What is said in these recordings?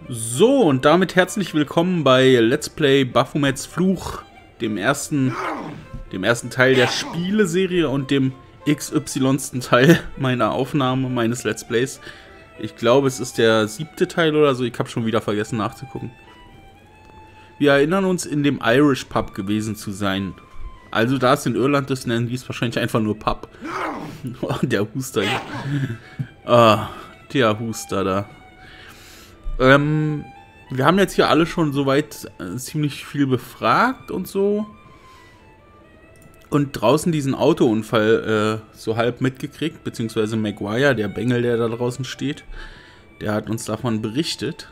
So, und damit herzlich willkommen bei Let's Play Baphomets Fluch, dem ersten Teil der Spieleserie und dem XY. Teil meiner Aufnahme, meines Let's Plays. Ich glaube, es ist der 7. Teil oder so, ich habe schon wieder vergessen nachzugucken. Wir erinnern uns, in dem Irish Pub gewesen zu sein. Also da es in Irland ist, nennen die es wahrscheinlich einfach nur Pub. Oh, der Huster hier. Ah, der Huster da. Wir haben jetzt hier alle schon soweit ziemlich viel befragt und so. Und draußen diesen Autounfall so halb mitgekriegt, beziehungsweise Maguire, der Bengel, der da draußen steht, der hat uns davon berichtet.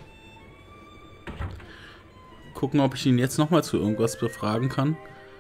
Gucken, ob ich ihn jetzt nochmal zu irgendwas befragen kann.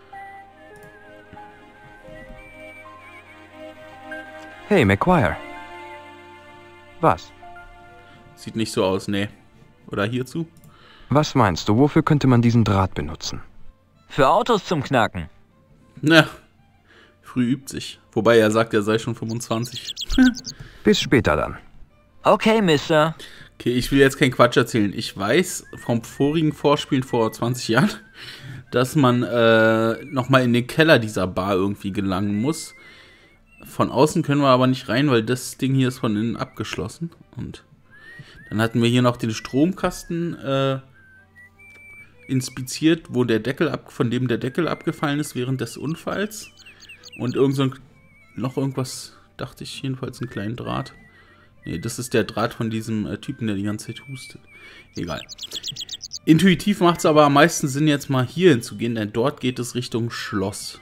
Hey, Maguire. Was? Sieht nicht so aus, nee. Oder hierzu? Was meinst du, wofür könnte man diesen Draht benutzen? Für Autos zum Knacken. Na, früh übt sich. Wobei er sagt, er sei schon 25. Bis später dann. Okay, Mister. Okay, ich will jetzt keinen Quatsch erzählen. Ich weiß vom vorigen Vorspielen vor 20 Jahren, dass man nochmal in den Keller dieser Bar irgendwie gelangen muss. Von außen können wir aber nicht rein, weil das Ding hier ist von innen abgeschlossen. Und dann hatten wir hier noch den Stromkasten inspiziert, wo der Deckel von dem der Deckel abgefallen ist während des Unfalls. Und noch irgendwas, dachte ich, jedenfalls einen kleinen Draht. Nee, das ist der Draht von diesem Typen, der die ganze Zeit hustet. Egal. Intuitiv macht es aber am meisten Sinn, jetzt mal hier hinzugehen, denn dort geht es Richtung Schloss.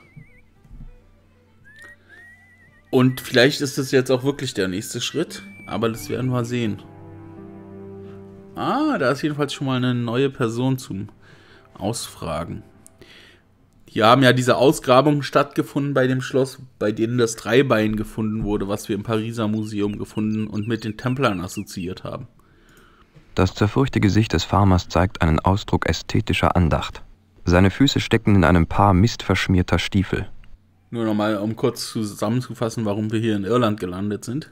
Und vielleicht ist es jetzt auch wirklich der nächste Schritt, aber das werden wir sehen. Ah, da ist jedenfalls schon mal eine neue Person zum Ausfragen. Hier haben ja diese Ausgrabungen stattgefunden bei dem Schloss, bei denen das Dreibein gefunden wurde, was wir im Pariser Museum gefunden und mit den Templern assoziiert haben. Das zerfurchte Gesicht des Farmers zeigt einen Ausdruck ästhetischer Andacht. Seine Füße stecken in einem Paar mistverschmierter Stiefel. Nur nochmal, um kurz zusammenzufassen, warum wir hier in Irland gelandet sind.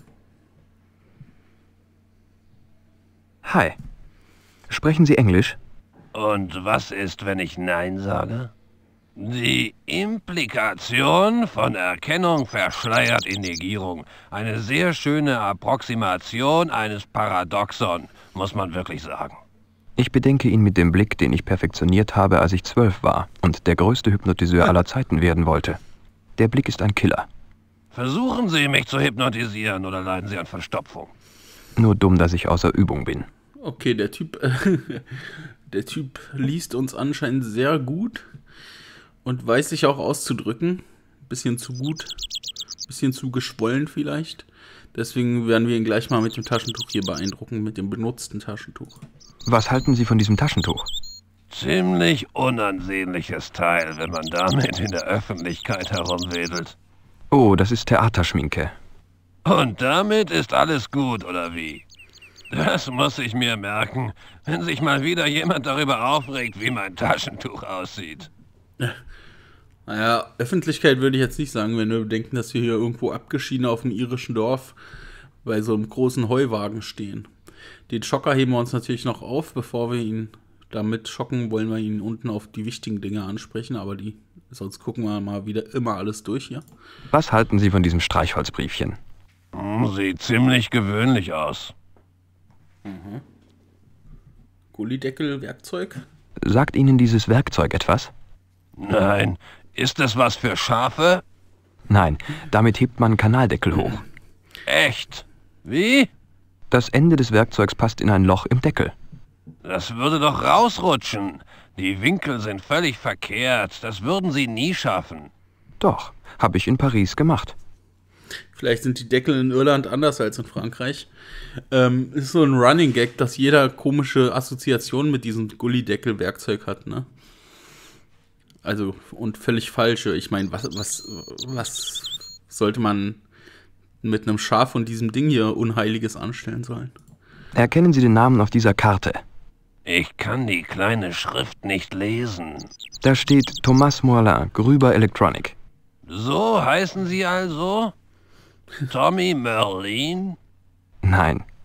Hi. Sprechen Sie Englisch? Und was ist, wenn ich Nein sage? Die Implikation von Erkennung verschleiert die Negierung. Eine sehr schöne Approximation eines Paradoxon, muss man wirklich sagen. Ich bedenke ihn mit dem Blick, den ich perfektioniert habe, als ich 12 war und der größte Hypnotiseur aller Zeiten werden wollte. Der Blick ist ein Killer. Versuchen Sie, mich zu hypnotisieren oder leiden Sie an Verstopfung? Nur dumm, dass ich außer Übung bin. Okay, der Typ liest uns anscheinend sehr gut und weiß sich auch auszudrücken. Bisschen zu gut, bisschen zu geschwollen vielleicht. Deswegen werden wir ihn gleich mal mit dem Taschentuch hier beeindrucken, mit dem benutzten Taschentuch. Was halten Sie von diesem Taschentuch? Ziemlich unansehnliches Teil, wenn man damit in der Öffentlichkeit herumwedelt. Oh, das ist Theaterschminke. Und damit ist alles gut, oder wie? Das muss ich mir merken, wenn sich mal wieder jemand darüber aufregt, wie mein Taschentuch aussieht. Naja, Öffentlichkeit würde ich jetzt nicht sagen, wenn wir bedenken, dass wir hier irgendwo abgeschieden auf dem irischen Dorf bei so einem großen Heuwagen stehen. Den Schocker heben wir uns natürlich noch auf, bevor wir ihn damit schocken, wollen wir ihn unten auf die wichtigen Dinge ansprechen, aber sonst gucken wir mal wieder immer alles durch hier. Was halten Sie von diesem Streichholzbriefchen? Sieht ziemlich gewöhnlich aus. Mhm. Gullideckel, Werkzeug? Sagt Ihnen dieses Werkzeug etwas? Nein, ist das was für Schafe? Nein, damit hebt man Kanaldeckel hoch. Echt? Wie? Das Ende des Werkzeugs passt in ein Loch im Deckel. Das würde doch rausrutschen. Die Winkel sind völlig verkehrt. Das würden Sie nie schaffen. Doch, habe ich in Paris gemacht. Vielleicht sind die Deckel in Irland anders als in Frankreich. Ist so ein Running Gag, dass jeder komische Assoziation mit diesem Gullideckel-Werkzeug hat, ne? Also, und völlig falsche. Ich meine, was sollte man mit einem Schaf und diesem Ding hier Unheiliges anstellen sollen? Erkennen Sie den Namen auf dieser Karte? Ich kann die kleine Schrift nicht lesen. Da steht Thomas Moulin, Grüber Electronic. So heißen Sie also? Tommy Merlin? Nein.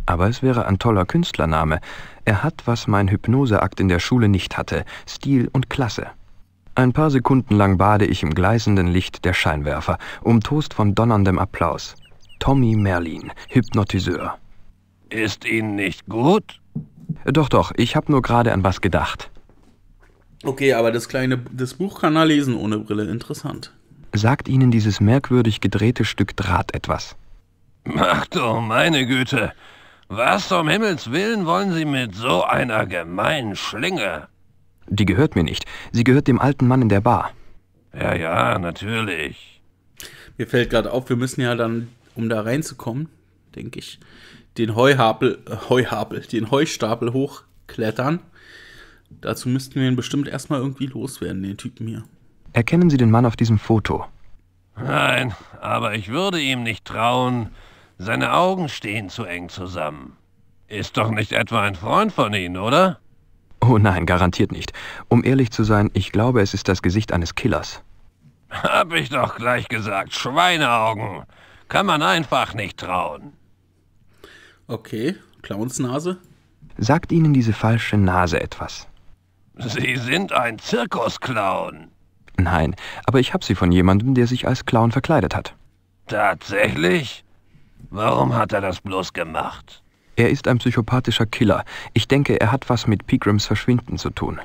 Aber es wäre ein toller Künstlername. Er hat, was mein Hypnoseakt in der Schule nicht hatte: Stil und Klasse. Ein paar Sekunden lang bade ich im gleißenden Licht der Scheinwerfer, umtost von donnerndem Applaus. Tommy Merlin, Hypnotiseur. Ist Ihnen nicht gut? Doch, doch, ich habe nur gerade an was gedacht. Okay, aber das Buch kann er lesen ohne Brille. Interessant. Sagt Ihnen dieses merkwürdig gedrehte Stück Draht etwas? Ach du meine Güte. Was um Himmels Willen wollen Sie mit so einer gemeinen Schlinge? Die gehört mir nicht. Sie gehört dem alten Mann in der Bar. Ja, natürlich. Mir fällt gerade auf, wir müssen ja dann, um da reinzukommen, denke ich, den den Heustapel hochklettern. Dazu müssten wir ihn bestimmt erstmal irgendwie loswerden, den Typen hier. Erkennen Sie den Mann auf diesem Foto? Nein, aber ich würde ihm nicht trauen. Seine Augen stehen zu eng zusammen. Ist doch nicht etwa ein Freund von Ihnen, oder? Oh nein, garantiert nicht. Um ehrlich zu sein, ich glaube, es ist das Gesicht eines Killers. Hab ich doch gleich gesagt, Schweineaugen. Kann man einfach nicht trauen. Okay, Clownsnase. Sagt Ihnen diese falsche Nase etwas? Sie sind ein Zirkusclown. Nein, aber ich habe sie von jemandem, der sich als Clown verkleidet hat. Tatsächlich? Warum hat er das bloß gemacht? Er ist ein psychopathischer Killer. Ich denke, er hat was mit Pegrams Verschwinden zu tun.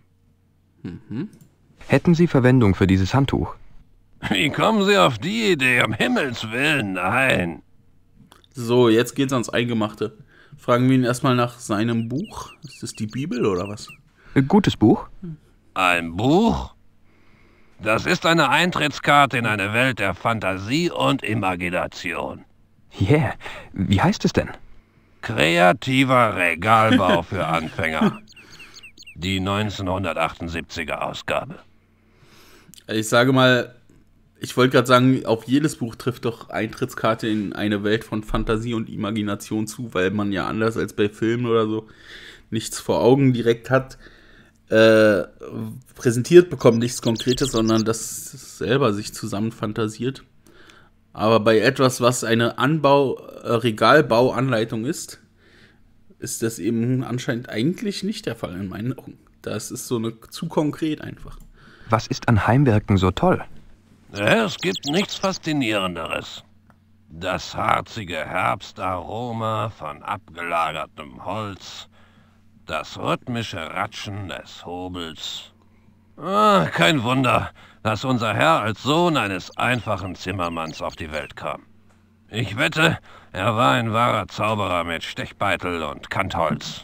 Hätten Sie Verwendung für dieses Handtuch? Wie kommen Sie auf die Idee? Um Himmels Willen, nein. So, jetzt geht's ans Eingemachte. Fragen wir ihn erstmal nach seinem Buch. Ist das die Bibel oder was? Gutes Buch? Ein Buch? Das ist eine Eintrittskarte in eine Welt der Fantasie und Imagination. Yeah, wie heißt es denn? Kreativer Regalbau für Anfänger. Die 1978er Ausgabe. Ich sage mal, ich wollte gerade sagen, auf jedes Buch trifft doch Eintrittskarte in eine Welt von Fantasie und Imagination zu, weil man ja anders als bei Filmen oder so nichts vor Augen direkt hat, präsentiert bekommt, nichts Konkretes, sondern das selber sich zusammen fantasiert. Aber bei etwas, was eine Regalbauanleitung ist das eben anscheinend eigentlich nicht der Fall in meinen Augen. Das ist zu konkret einfach. Was ist an Heimwerken so toll? Es gibt nichts Faszinierenderes. Das harzige Herbstaroma von abgelagertem Holz, das rhythmische Ratschen des Hobels. Kein Wunder, dass unser Herr als Sohn eines einfachen Zimmermanns auf die Welt kam. Ich wette, er war ein wahrer Zauberer mit Stechbeitel und Kantholz.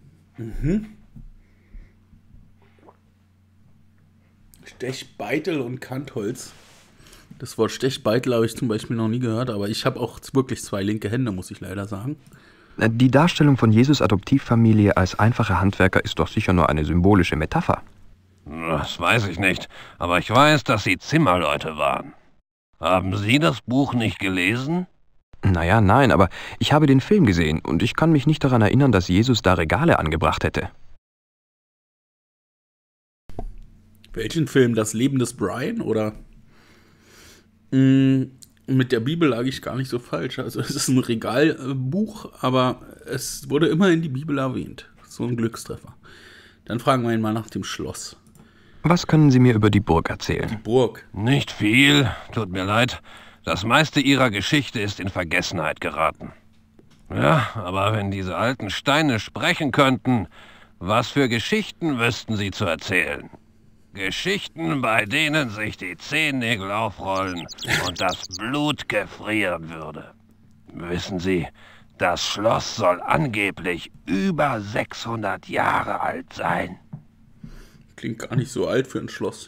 Stechbeitel und Kantholz. Das Wort Stechbeitel habe ich zum Beispiel noch nie gehört, aber ich habe auch wirklich 2 linke Hände, muss ich leider sagen. Die Darstellung von Jesus' Adoptivfamilie als einfacher Handwerker ist doch sicher nur eine symbolische Metapher. Das weiß ich nicht, aber ich weiß, dass Sie Zimmerleute waren. Haben Sie das Buch nicht gelesen? Naja, nein, aber ich habe den Film gesehen und ich kann mich nicht daran erinnern, dass Jesus da Regale angebracht hätte. Welchen Film? Das Leben des Brian, oder? Mit der Bibel lag ich gar nicht so falsch. Also es ist ein Regalbuch, aber es wurde immer in die Bibel erwähnt. So ein Glückstreffer. Dann fragen wir ihn mal nach dem Schloss. Was können Sie mir über die Burg erzählen? Die Burg. Nicht viel, tut mir leid. Das meiste Ihrer Geschichte ist in Vergessenheit geraten. Ja, aber wenn diese alten Steine sprechen könnten, was für Geschichten wüssten sie zu erzählen? Geschichten, bei denen sich die Zehennägel aufrollen und das Blut gefrieren würde. Wissen Sie, das Schloss soll angeblich über 600 Jahre alt sein. Klingt gar nicht so alt für ein Schloss.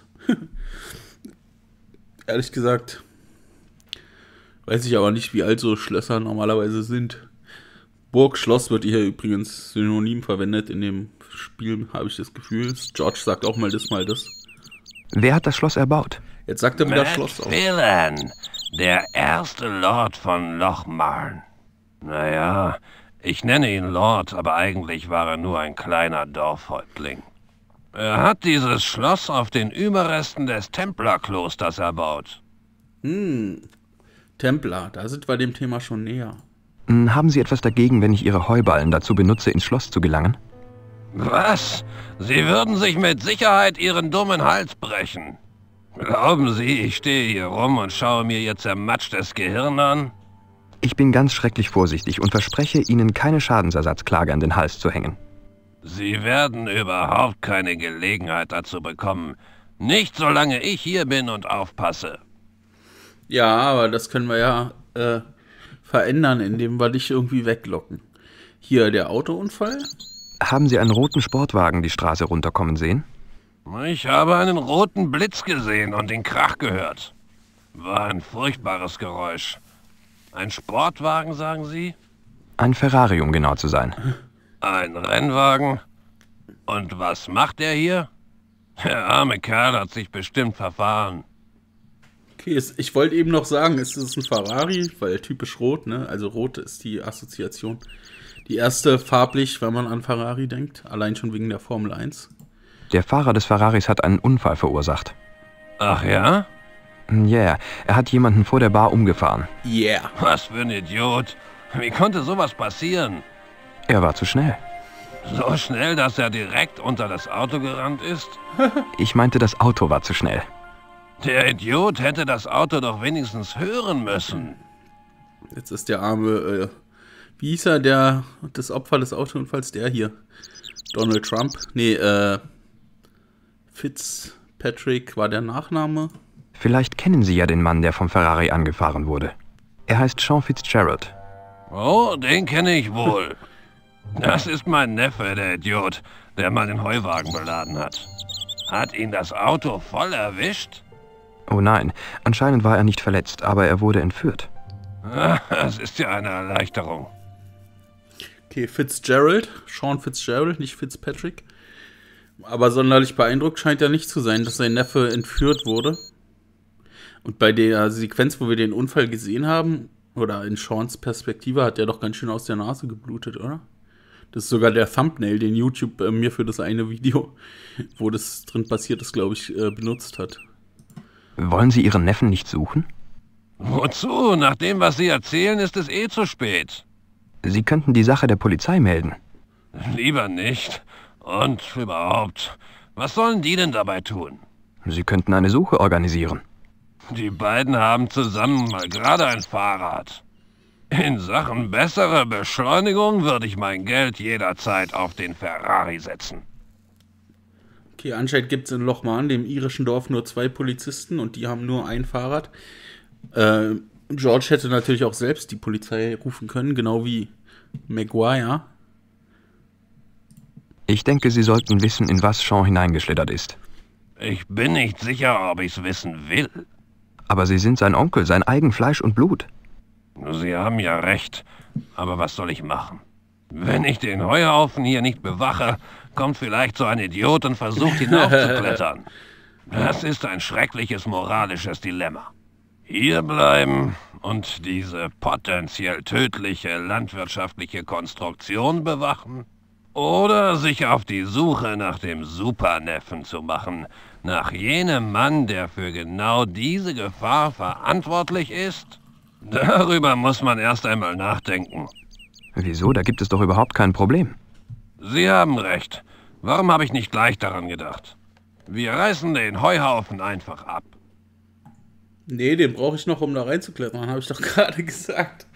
Ehrlich gesagt, weiß ich aber nicht, wie alt so Schlösser normalerweise sind. Burg, Schloss wird hier übrigens synonym verwendet in dem Spiel, habe ich das Gefühl. George sagt auch mal das, mal das. Wer hat das Schloss erbaut? Jetzt sagt er wieder Schloss auf. Macmillan, der erste Lord von Lochmarn. Naja, ich nenne ihn Lord, aber eigentlich war er nur ein kleiner Dorfhäuptling. Er hat dieses Schloss auf den Überresten des Templerklosters erbaut. Templer, da sind wir dem Thema schon näher. Haben Sie etwas dagegen, wenn ich Ihre Heuballen dazu benutze, ins Schloss zu gelangen? Was? Sie würden sich mit Sicherheit Ihren dummen Hals brechen. Glauben Sie, ich stehe hier rum und schaue mir Ihr zermatschtes Gehirn an? Ich bin ganz schrecklich vorsichtig und verspreche, Ihnen keine Schadensersatzklage an den Hals zu hängen. Sie werden überhaupt keine Gelegenheit dazu bekommen. Nicht solange ich hier bin und aufpasse. Ja, aber das können wir ja verändern, indem wir dich irgendwie weglocken. Hier der Autounfall. Haben Sie einen roten Sportwagen die Straße runterkommen sehen? Ich habe einen roten Blitz gesehen und den Krach gehört. War ein furchtbares Geräusch. Ein Sportwagen, sagen Sie? Ein Ferrari, um genau zu sein. Ein Rennwagen? Und was macht er hier? Der arme Kerl hat sich bestimmt verfahren. Okay, ich wollte eben noch sagen, es ist ein Ferrari, weil typisch rot, ne? Also rot ist die Assoziation. Die erste farblich, wenn man an Ferrari denkt, allein schon wegen der Formel 1. Der Fahrer des Ferraris hat einen Unfall verursacht. Ach ja? Ja, er hat jemanden vor der Bar umgefahren. Yeah. Was für ein Idiot. Wie konnte sowas passieren? Er war zu schnell. So schnell, dass er direkt unter das Auto gerannt ist? Ich meinte, das Auto war zu schnell. Der Idiot hätte das Auto doch wenigstens hören müssen. Jetzt ist der arme, wie hieß er, das Opfer des Autounfalls, der hier? Donald Trump? Nee, Fitzpatrick war der Nachname. Vielleicht kennen Sie ja den Mann, der vom Ferrari angefahren wurde. Er heißt Sean Fitzgerald. Oh, den kenne ich wohl. Das ist mein Neffe, der Idiot, der mal den Heuwagen beladen hat. Hat ihn das Auto voll erwischt? Oh nein, anscheinend war er nicht verletzt, aber er wurde entführt. Das ist ja eine Erleichterung. Okay, Fitzgerald, Sean Fitzgerald, nicht Fitzpatrick. Aber sonderlich beeindruckt scheint er nicht zu sein, dass sein Neffe entführt wurde. Und bei der Sequenz, wo wir den Unfall gesehen haben, oder in Seans Perspektive, hat er doch ganz schön aus der Nase geblutet, oder? Das ist sogar der Thumbnail, den YouTube mir für das eine Video, wo das drin passiert ist, glaube ich, benutzt hat. Wollen Sie Ihren Neffen nicht suchen? Wozu? Nach dem, was Sie erzählen, ist es eh zu spät. Sie könnten die Sache der Polizei melden. Lieber nicht. Und überhaupt, was sollen die denn dabei tun? Sie könnten eine Suche organisieren. Die beiden haben zusammen mal gerade ein Fahrrad. In Sachen bessere Beschleunigung würde ich mein Geld jederzeit auf den Ferrari setzen. Okay, anscheinend gibt es in Lochmarn, dem irischen Dorf, nur 2 Polizisten und die haben nur ein Fahrrad. George hätte natürlich auch selbst die Polizei rufen können, genau wie Maguire. Ich denke, Sie sollten wissen, in was Sean hineingeschlittert ist. Ich bin nicht sicher, ob ich's wissen will. Aber Sie sind sein Onkel, sein eigen Fleisch und Blut. Sie haben ja recht, aber was soll ich machen? Wenn ich den Heuhaufen hier nicht bewache, kommt vielleicht so ein Idiot und versucht hinaufzuklettern. Das ist ein schreckliches moralisches Dilemma. Hier bleiben und diese potenziell tödliche landwirtschaftliche Konstruktion bewachen? Oder sich auf die Suche nach dem Superneffen zu machen, nach jenem Mann, der für genau diese Gefahr verantwortlich ist? Darüber muss man erst einmal nachdenken. Wieso? Da gibt es doch überhaupt kein Problem. Sie haben recht. Warum habe ich nicht gleich daran gedacht? Wir reißen den Heuhaufen einfach ab. Nee, den brauche ich noch, um da reinzuklettern, habe ich doch gerade gesagt.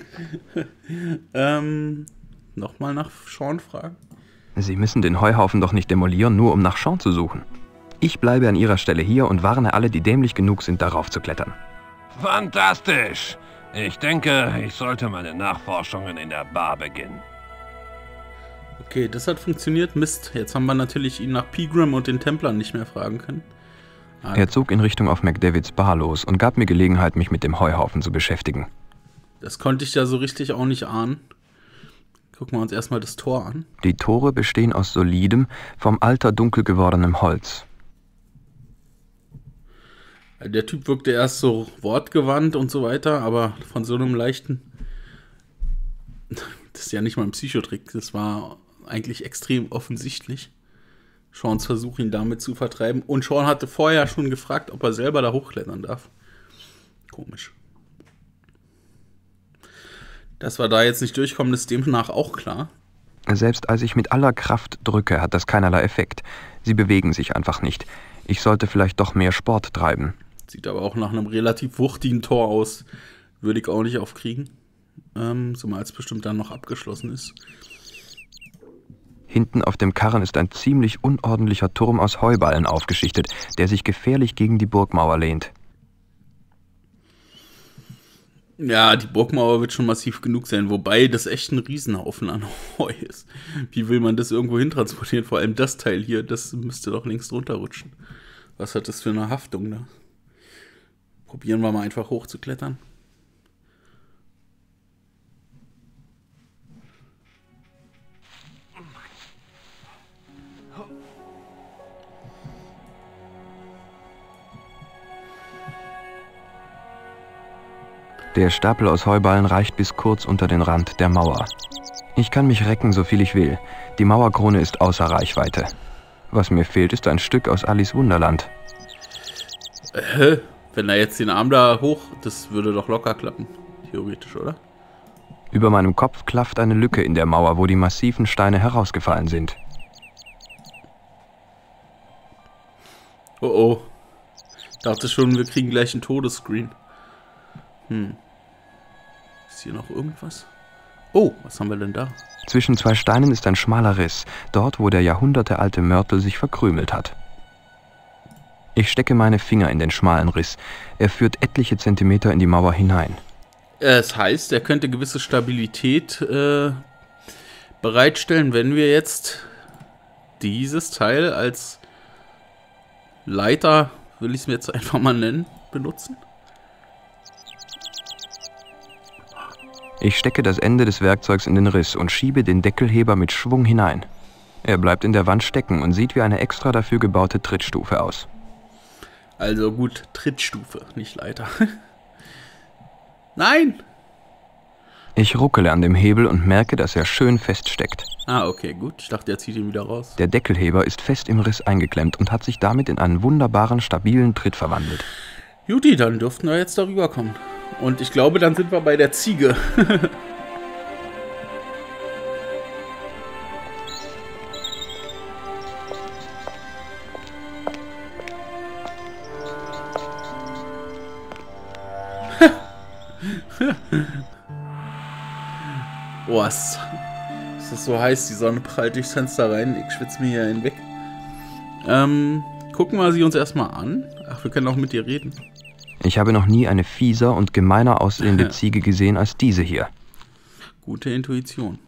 Nochmal nach Sean fragen. Sie müssen den Heuhaufen doch nicht demolieren, nur um nach Sean zu suchen. Ich bleibe an Ihrer Stelle hier und warne alle, die dämlich genug sind, darauf zu klettern. Fantastisch! Ich denke, ich sollte meine Nachforschungen in der Bar beginnen. Okay, das hat funktioniert. Mist, jetzt haben wir natürlich ihn nach Pegram und den Templern nicht mehr fragen können. Er zog in Richtung auf McDavids Bar los und gab mir Gelegenheit, mich mit dem Heuhaufen zu beschäftigen. Das konnte ich ja so richtig auch nicht ahnen. Gucken wir uns erstmal das Tor an. Die Tore bestehen aus solidem, vom Alter dunkel gewordenem Holz. Der Typ wirkte erst so wortgewandt und so weiter, aber von so einem leichten... Das ist ja nicht mal ein Psychotrick, das war eigentlich extrem offensichtlich. Seans Versuch, ihn damit zu vertreiben. Und Sean hatte vorher schon gefragt, ob er selber da hochklettern darf. Komisch. Dass wir da jetzt nicht durchkommen, ist demnach auch klar. Selbst als ich mit aller Kraft drücke, hat das keinerlei Effekt. Sie bewegen sich einfach nicht. Ich sollte vielleicht doch mehr Sport treiben. Sieht aber auch nach einem relativ wuchtigen Tor aus. Würde ich auch nicht aufkriegen. Zumal es bestimmt dann noch abgeschlossen ist. Hinten auf dem Karren ist ein ziemlich unordentlicher Turm aus Heuballen aufgeschichtet, der sich gefährlich gegen die Burgmauer lehnt. Ja, die Burgmauer wird schon massiv genug sein, wobei das echt ein Riesenhaufen an Heu ist. Wie will man das irgendwo hintransportieren? Vor allem das Teil hier, das müsste doch längst runterrutschen. Was hat das für eine Haftung da? Probieren wir mal einfach hochzuklettern. Der Stapel aus Heuballen reicht bis kurz unter den Rand der Mauer. Ich kann mich recken, so viel ich will. Die Mauerkrone ist außer Reichweite. Was mir fehlt, ist ein Stück aus Alice Wunderland. Wenn er jetzt den Arm da hoch, das würde doch locker klappen. Theoretisch, oder? Über meinem Kopf klafft eine Lücke in der Mauer, wo die massiven Steine herausgefallen sind. Oh oh. Dachte schon, wir kriegen gleich einen Todesscreen. Ist hier noch irgendwas? Oh, was haben wir denn da? Zwischen zwei Steinen ist ein schmaler Riss, dort, wo der jahrhundertealte Mörtel sich verkrümelt hat. Ich stecke meine Finger in den schmalen Riss. Er führt etliche Zentimeter in die Mauer hinein. Es heißt, er könnte gewisse Stabilität bereitstellen, wenn wir jetzt dieses Teil als Leiter, will ich es mir jetzt einfach mal nennen, benutzen. Ich stecke das Ende des Werkzeugs in den Riss und schiebe den Deckelheber mit Schwung hinein. Er bleibt in der Wand stecken und sieht wie eine extra dafür gebaute Trittstufe aus. Also gut, Trittstufe, nicht Leiter. Nein! Ich ruckele an dem Hebel und merke, dass er schön feststeckt. Ah, okay, gut. Ich dachte, er zieht ihn wieder raus. Der Deckelheber ist fest im Riss eingeklemmt und hat sich damit in einen wunderbaren, stabilen Tritt verwandelt. Juti, dann dürften wir jetzt darüber kommen. Und ich glaube, dann sind wir bei der Ziege. Boah, ist das so heiß, die Sonne prallt durchs Fenster rein. Ich schwitze mir hier hinweg. Gucken wir sie uns erstmal an. Ach, wir können auch mit ihr reden. Ich habe noch nie eine fieser und gemeiner aussehende Ziege gesehen als diese hier. Gute Intuition.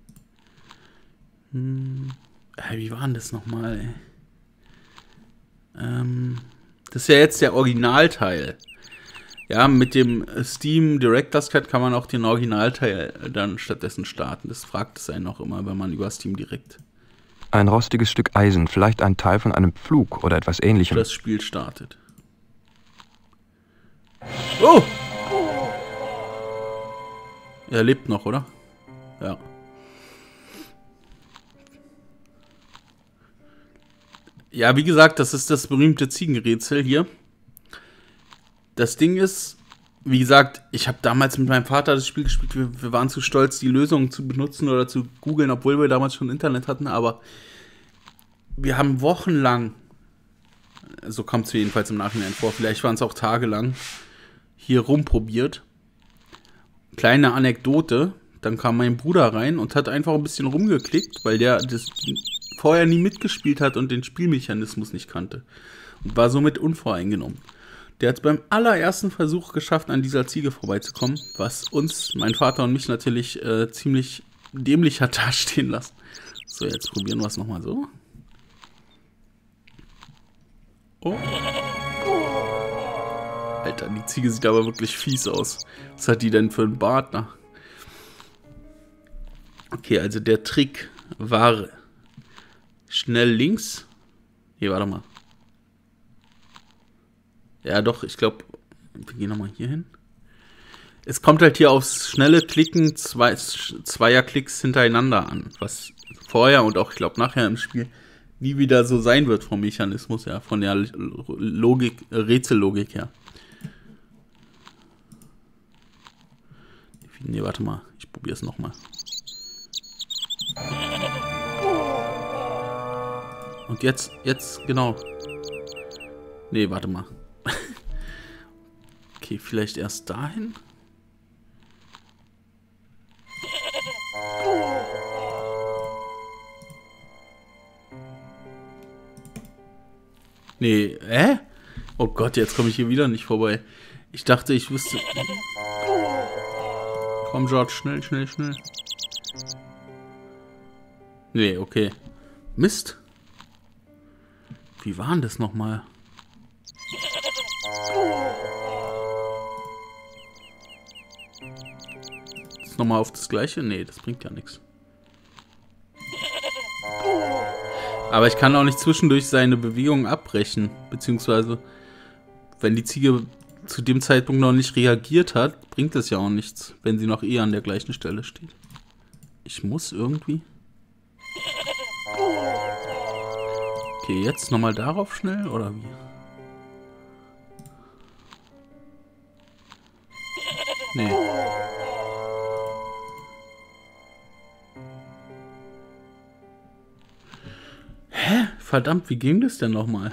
Wie war denn das nochmal, ey? Das ist ja jetzt der Originalteil. Ja, mit dem Steam Director's Cut kann man auch den Originalteil dann stattdessen starten. Das fragt es einen auch immer, wenn man über Steam Direkt Ein rostiges Stück Eisen, vielleicht ein Teil von einem Pflug oder etwas Ähnlichem. das Spiel startet. Oh! Er lebt noch, oder? Ja. Ja, wie gesagt, das ist das berühmte Ziegenrätsel hier. Das Ding ist, wie gesagt, ich habe damals mit meinem Vater das Spiel gespielt. Wir waren zu stolz, die Lösung zu benutzen oder zu googeln, obwohl wir damals schon Internet hatten. Aber wir haben wochenlang, so kommt es mir jedenfalls im Nachhinein vor, vielleicht waren es auch tagelang, hier rumprobiert. Kleine Anekdote, dann kam mein Bruder rein und hat einfach ein bisschen rumgeklickt, weil der das vorher nie mitgespielt hat und den Spielmechanismus nicht kannte. Und war somit unvoreingenommen. Der hat es beim allerersten Versuch geschafft, an dieser Ziege vorbeizukommen, was uns, mein Vater und mich natürlich ziemlich dämlich hat dastehen lassen. So, jetzt probieren wir es nochmal so. Oh. Alter, die Ziege sieht aber wirklich fies aus. Was hat die denn für einen Bart? Na? Okay, also der Trick war schnell links. Hier, warte mal. Ja, doch, ich glaube, wir gehen nochmal hier hin. Es kommt halt hier aufs schnelle Klicken Zweierklicks hintereinander an. Was vorher und auch, ich glaube, nachher im Spiel nie wieder so sein wird vom Mechanismus, ja, von der Logik, Rätsellogik her. Nee, warte mal. Ich probier's nochmal. Und jetzt, genau. Nee, warte mal. Okay, vielleicht erst dahin. Nee, Oh Gott, jetzt komme ich hier wieder nicht vorbei. Ich dachte, ich wüsste... Komm, George, schnell, schnell, schnell. Nee, okay. Mist. Wie war denn das nochmal? Jetzt nochmal auf das Gleiche? Nee, das bringt ja nichts. Aber ich kann auch nicht zwischendurch seine Bewegungen abbrechen. Beziehungsweise, wenn die Ziege zu dem Zeitpunkt noch nicht reagiert hat, bringt das ja auch nichts, wenn sie noch eher an der gleichen Stelle steht. Ich muss irgendwie... Okay, jetzt nochmal darauf schnell, oder wie? Nee. Hä? Verdammt, wie ging das denn nochmal?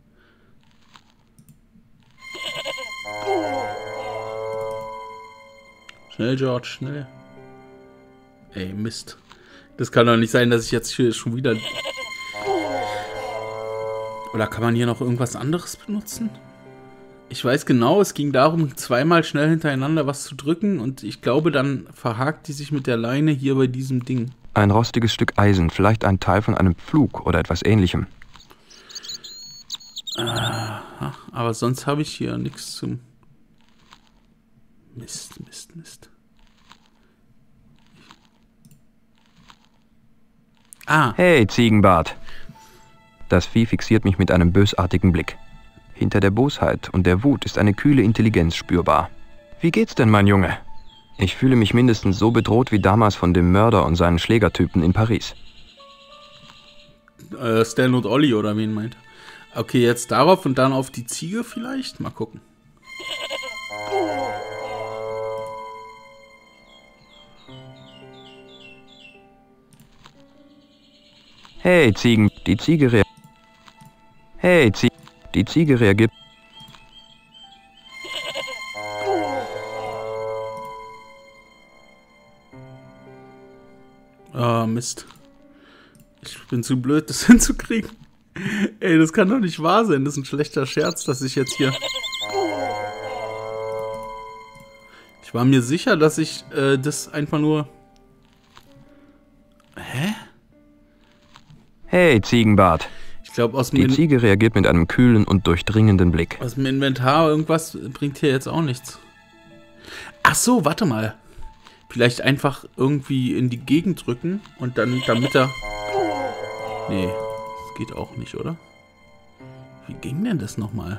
Schnell, George, schnell. Ey, Mist. Das kann doch nicht sein, dass ich jetzt hier schon wieder... Oder kann man hier noch irgendwas anderes benutzen? Ich weiß genau, es ging darum, zweimal schnell hintereinander was zu drücken und ich glaube, dann verhakt die sich mit der Leine hier bei diesem Ding. Ein rostiges Stück Eisen, vielleicht ein Teil von einem Pflug oder etwas Ähnlichem. Aber sonst habe ich hier nichts zum... Mist. Hey, Ziegenbart. Das Vieh fixiert mich mit einem bösartigen Blick. Hinter der Bosheit und der Wut ist eine kühle Intelligenz spürbar. Wie geht's denn, mein Junge? Ich fühle mich mindestens so bedroht wie damals von dem Mörder und seinen Schlägertypen in Paris. Stan und Olli, oder wen meint er? Okay, jetzt darauf und dann auf die Ziege vielleicht? Mal gucken. Hey, die Ziege reagiert. Ah, Mist. Ich bin zu blöd, das hinzukriegen. Ey, das kann doch nicht wahr sein. Das ist ein schlechter Scherz, dass ich jetzt hier... Ich war mir sicher, dass ich das einfach nur... Hä? Hey, Ziegenbart. Ich glaube, aus Die Ziege reagiert mit einem kühlen und durchdringenden Blick. Aus dem Inventar irgendwas bringt hier jetzt auch nichts. Ach so, warte mal. Vielleicht einfach irgendwie in die Gegend drücken und dann, damit er... Nee, das geht auch nicht, oder? Wie ging denn das nochmal?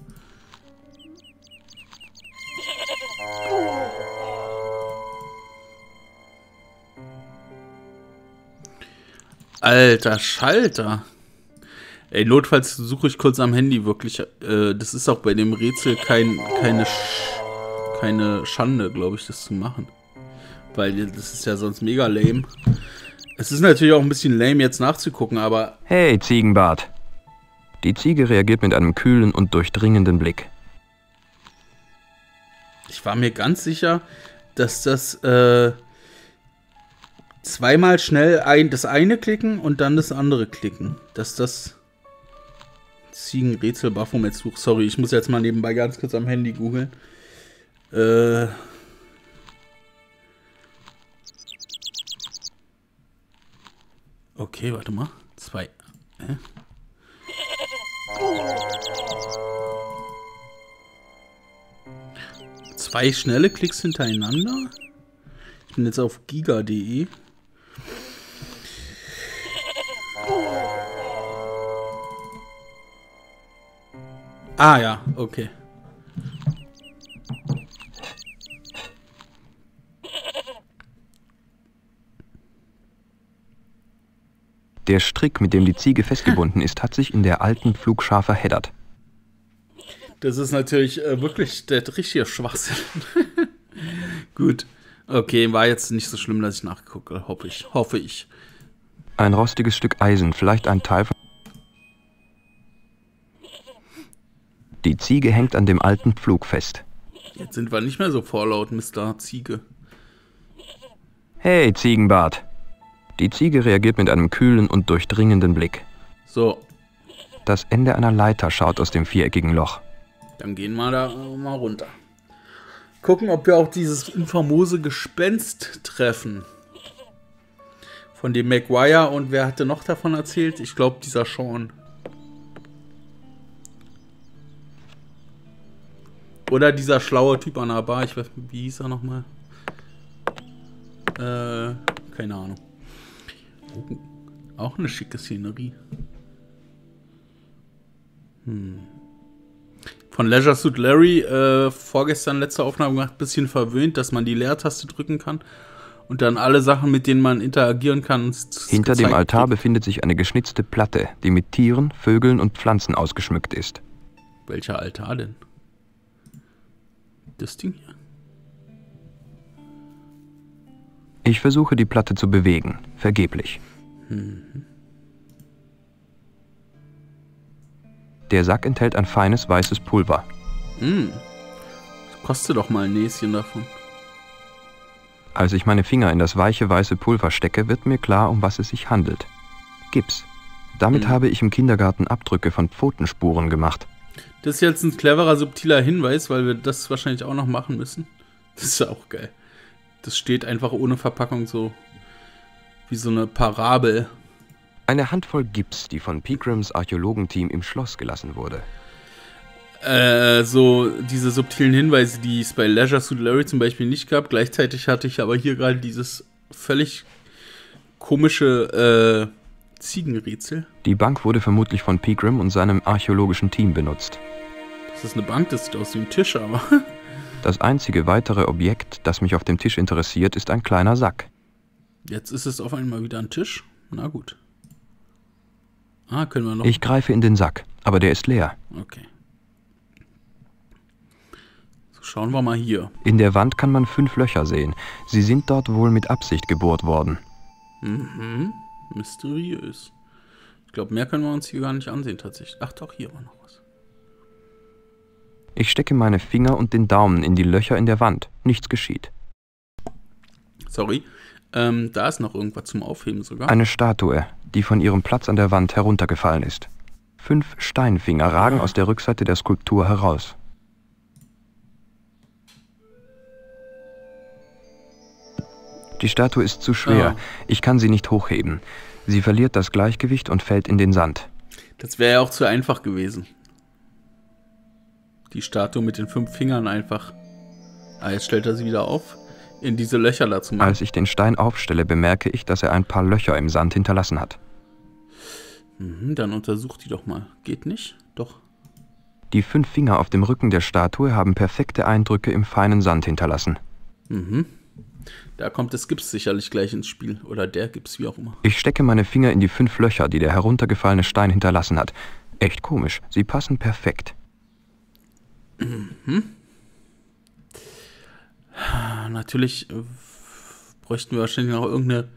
Alter Schalter. Ey, notfalls suche ich kurz am Handy wirklich. Das ist auch bei dem Rätsel keine Schande, glaube ich, das zu machen. Weil das ist ja sonst mega lame. Es ist natürlich auch ein bisschen lame, jetzt nachzugucken, aber... Hey, Ziegenbart. Die Ziege reagiert mit einem kühlen und durchdringenden Blick. Ich war mir ganz sicher, dass das zweimal schnell das eine klicken und dann das andere klicken. Dass das... Ziegenrätsel Baphomet-Fluch. Sorry, ich muss jetzt mal nebenbei ganz kurz am Handy googeln. Okay, warte mal. Zwei schnelle Klicks hintereinander. Ich bin jetzt auf giga.de. Ah ja, okay. Der Strick, mit dem die Ziege festgebunden ist, hat sich in der alten Pflugschar verheddert. Das ist natürlich wirklich der richtige Schwachsinn. Gut. Okay, war jetzt nicht so schlimm, dass ich nachgucke, hoffe ich. Ein rostiges Stück Eisen, vielleicht ein Teil von... Die Ziege hängt an dem alten Pflug fest. Jetzt sind wir nicht mehr so vorlaut, Mr. Ziege. Hey, Ziegenbart. Die Ziege reagiert mit einem kühlen und durchdringenden Blick. So, Das Ende einer Leiter schaut aus dem viereckigen Loch. dann gehen wir da mal runter. Gucken, ob wir auch dieses infamose Gespenst treffen. Von dem Maguire, und wer hatte noch davon erzählt? Ich glaube, dieser Sean. Oder dieser schlaue Typ an der Bar. Ich weiß nicht, wie hieß er nochmal? Keine Ahnung. Oh, auch eine schicke Szenerie. Von Leisure Suit Larry vorgestern letzte Aufnahme gemacht, bisschen verwöhnt, dass man die Leertaste drücken kann und dann alle Sachen, mit denen man interagieren kann. Hinter dem Altar befindet sich eine geschnitzte Platte, die mit Tieren, Vögeln und Pflanzen ausgeschmückt ist. Welcher Altar denn? Das Ding hier. Ich versuche die Platte zu bewegen, vergeblich. Der Sack enthält ein feines weißes Pulver. Kostet doch mal ein Näschen davon. Als ich meine Finger in das weiche weiße Pulver stecke, wird mir klar, um was es sich handelt. Gips. Damit habe ich im Kindergarten Abdrücke von Pfotenspuren gemacht. Das ist jetzt ein cleverer, subtiler Hinweis, weil wir das wahrscheinlich auch noch machen müssen. Das ist ja auch geil. Das steht einfach ohne Verpackung so wie so eine Parabel. Eine Handvoll Gips, die von Pegrams Archäologenteam im Schloss gelassen wurde. So diese subtilen Hinweise, die es bei Leisure Suit Larry zum Beispiel nicht gab. Gleichzeitig hatte ich aber hier gerade dieses völlig komische Ziegenrätsel. Die Bank wurde vermutlich von Pegram und seinem archäologischen Team benutzt. Das ist eine Bank, das sieht aus wie ein Tisch, aber... Das einzige weitere Objekt, das mich auf dem Tisch interessiert, ist ein kleiner Sack. Jetzt ist es auf einmal wieder ein Tisch. Na gut. Ah, können wir noch... Ich greife in den Sack, aber der ist leer. Okay. So, schauen wir mal hier. In der Wand kann man 5 Löcher sehen. Sie sind dort wohl mit Absicht gebohrt worden. Mysteriös. Ich glaube, mehr können wir uns hier gar nicht ansehen tatsächlich. Ach doch, hier war noch was. Ich stecke meine Finger und den Daumen in die Löcher in der Wand. Nichts geschieht. Sorry. Da ist noch irgendwas zum Aufheben sogar. Eine Statue, die von ihrem Platz an der Wand heruntergefallen ist. 5 Steinfinger ragen aus der Rückseite der Skulptur heraus. Die Statue ist zu schwer. Ich kann sie nicht hochheben. Sie verliert das Gleichgewicht und fällt in den Sand. Das wäre ja auch zu einfach gewesen. Die Statue mit den 5 Fingern einfach. Ah, jetzt stellt er sie wieder auf. In diese Löcher dazu machen. Als ich den Stein aufstelle, bemerke ich, dass er ein paar Löcher im Sand hinterlassen hat. Dann untersucht die doch mal. Geht nicht? Doch. Die 5 Finger auf dem Rücken der Statue haben perfekte Eindrücke im feinen Sand hinterlassen. Da kommt das Gips sicherlich gleich ins Spiel. Oder der Gips, wie auch immer. Ich stecke meine Finger in die 5 Löcher, die der heruntergefallene Stein hinterlassen hat. Echt komisch. Sie passen perfekt. Natürlich bräuchten wir wahrscheinlich noch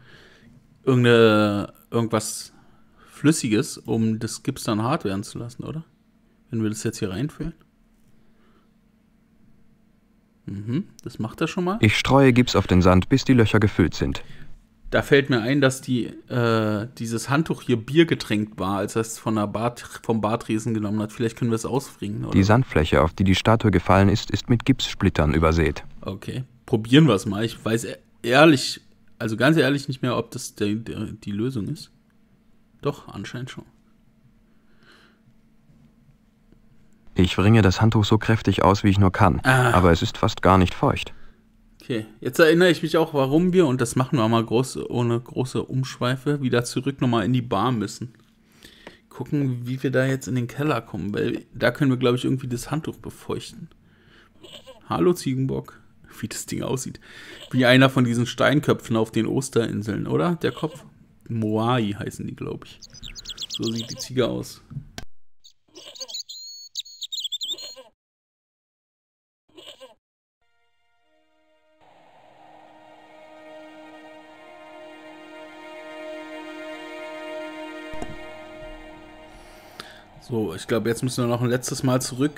irgendwas Flüssiges, um das Gips dann hart werden zu lassen, oder? Wenn wir das jetzt hier reinfüllen. Das macht er schon mal. Ich streue Gips auf den Sand, bis die Löcher gefüllt sind. Da fällt mir ein, dass dieses Handtuch hier Bier getränkt war, als er es vom Bartresen genommen hat. Vielleicht können wir es ausfringen, oder? Die Sandfläche, auf die die Statue gefallen ist, ist mit Gipssplittern übersät. Okay, probieren wir es mal. Ich weiß ehrlich, also ganz ehrlich nicht mehr, ob das die Lösung ist. Doch, anscheinend schon. Ich wringe das Handtuch so kräftig aus, wie ich nur kann, aber es ist fast gar nicht feucht. Okay, jetzt erinnere ich mich auch, warum wir, und das machen wir mal ohne große Umschweife, wieder zurück nochmal in die Bar müssen. Gucken, wie wir da jetzt in den Keller kommen, weil da können wir, glaube ich, irgendwie das Handtuch befeuchten. Hallo Ziegenbock, wie das Ding aussieht. Wie einer von diesen Steinköpfen auf den Osterinseln, oder? Der Kopf? Moai heißen die, glaube ich. So sieht die Ziege aus. So, ich glaube, jetzt müssen wir noch ein letztes Mal zurück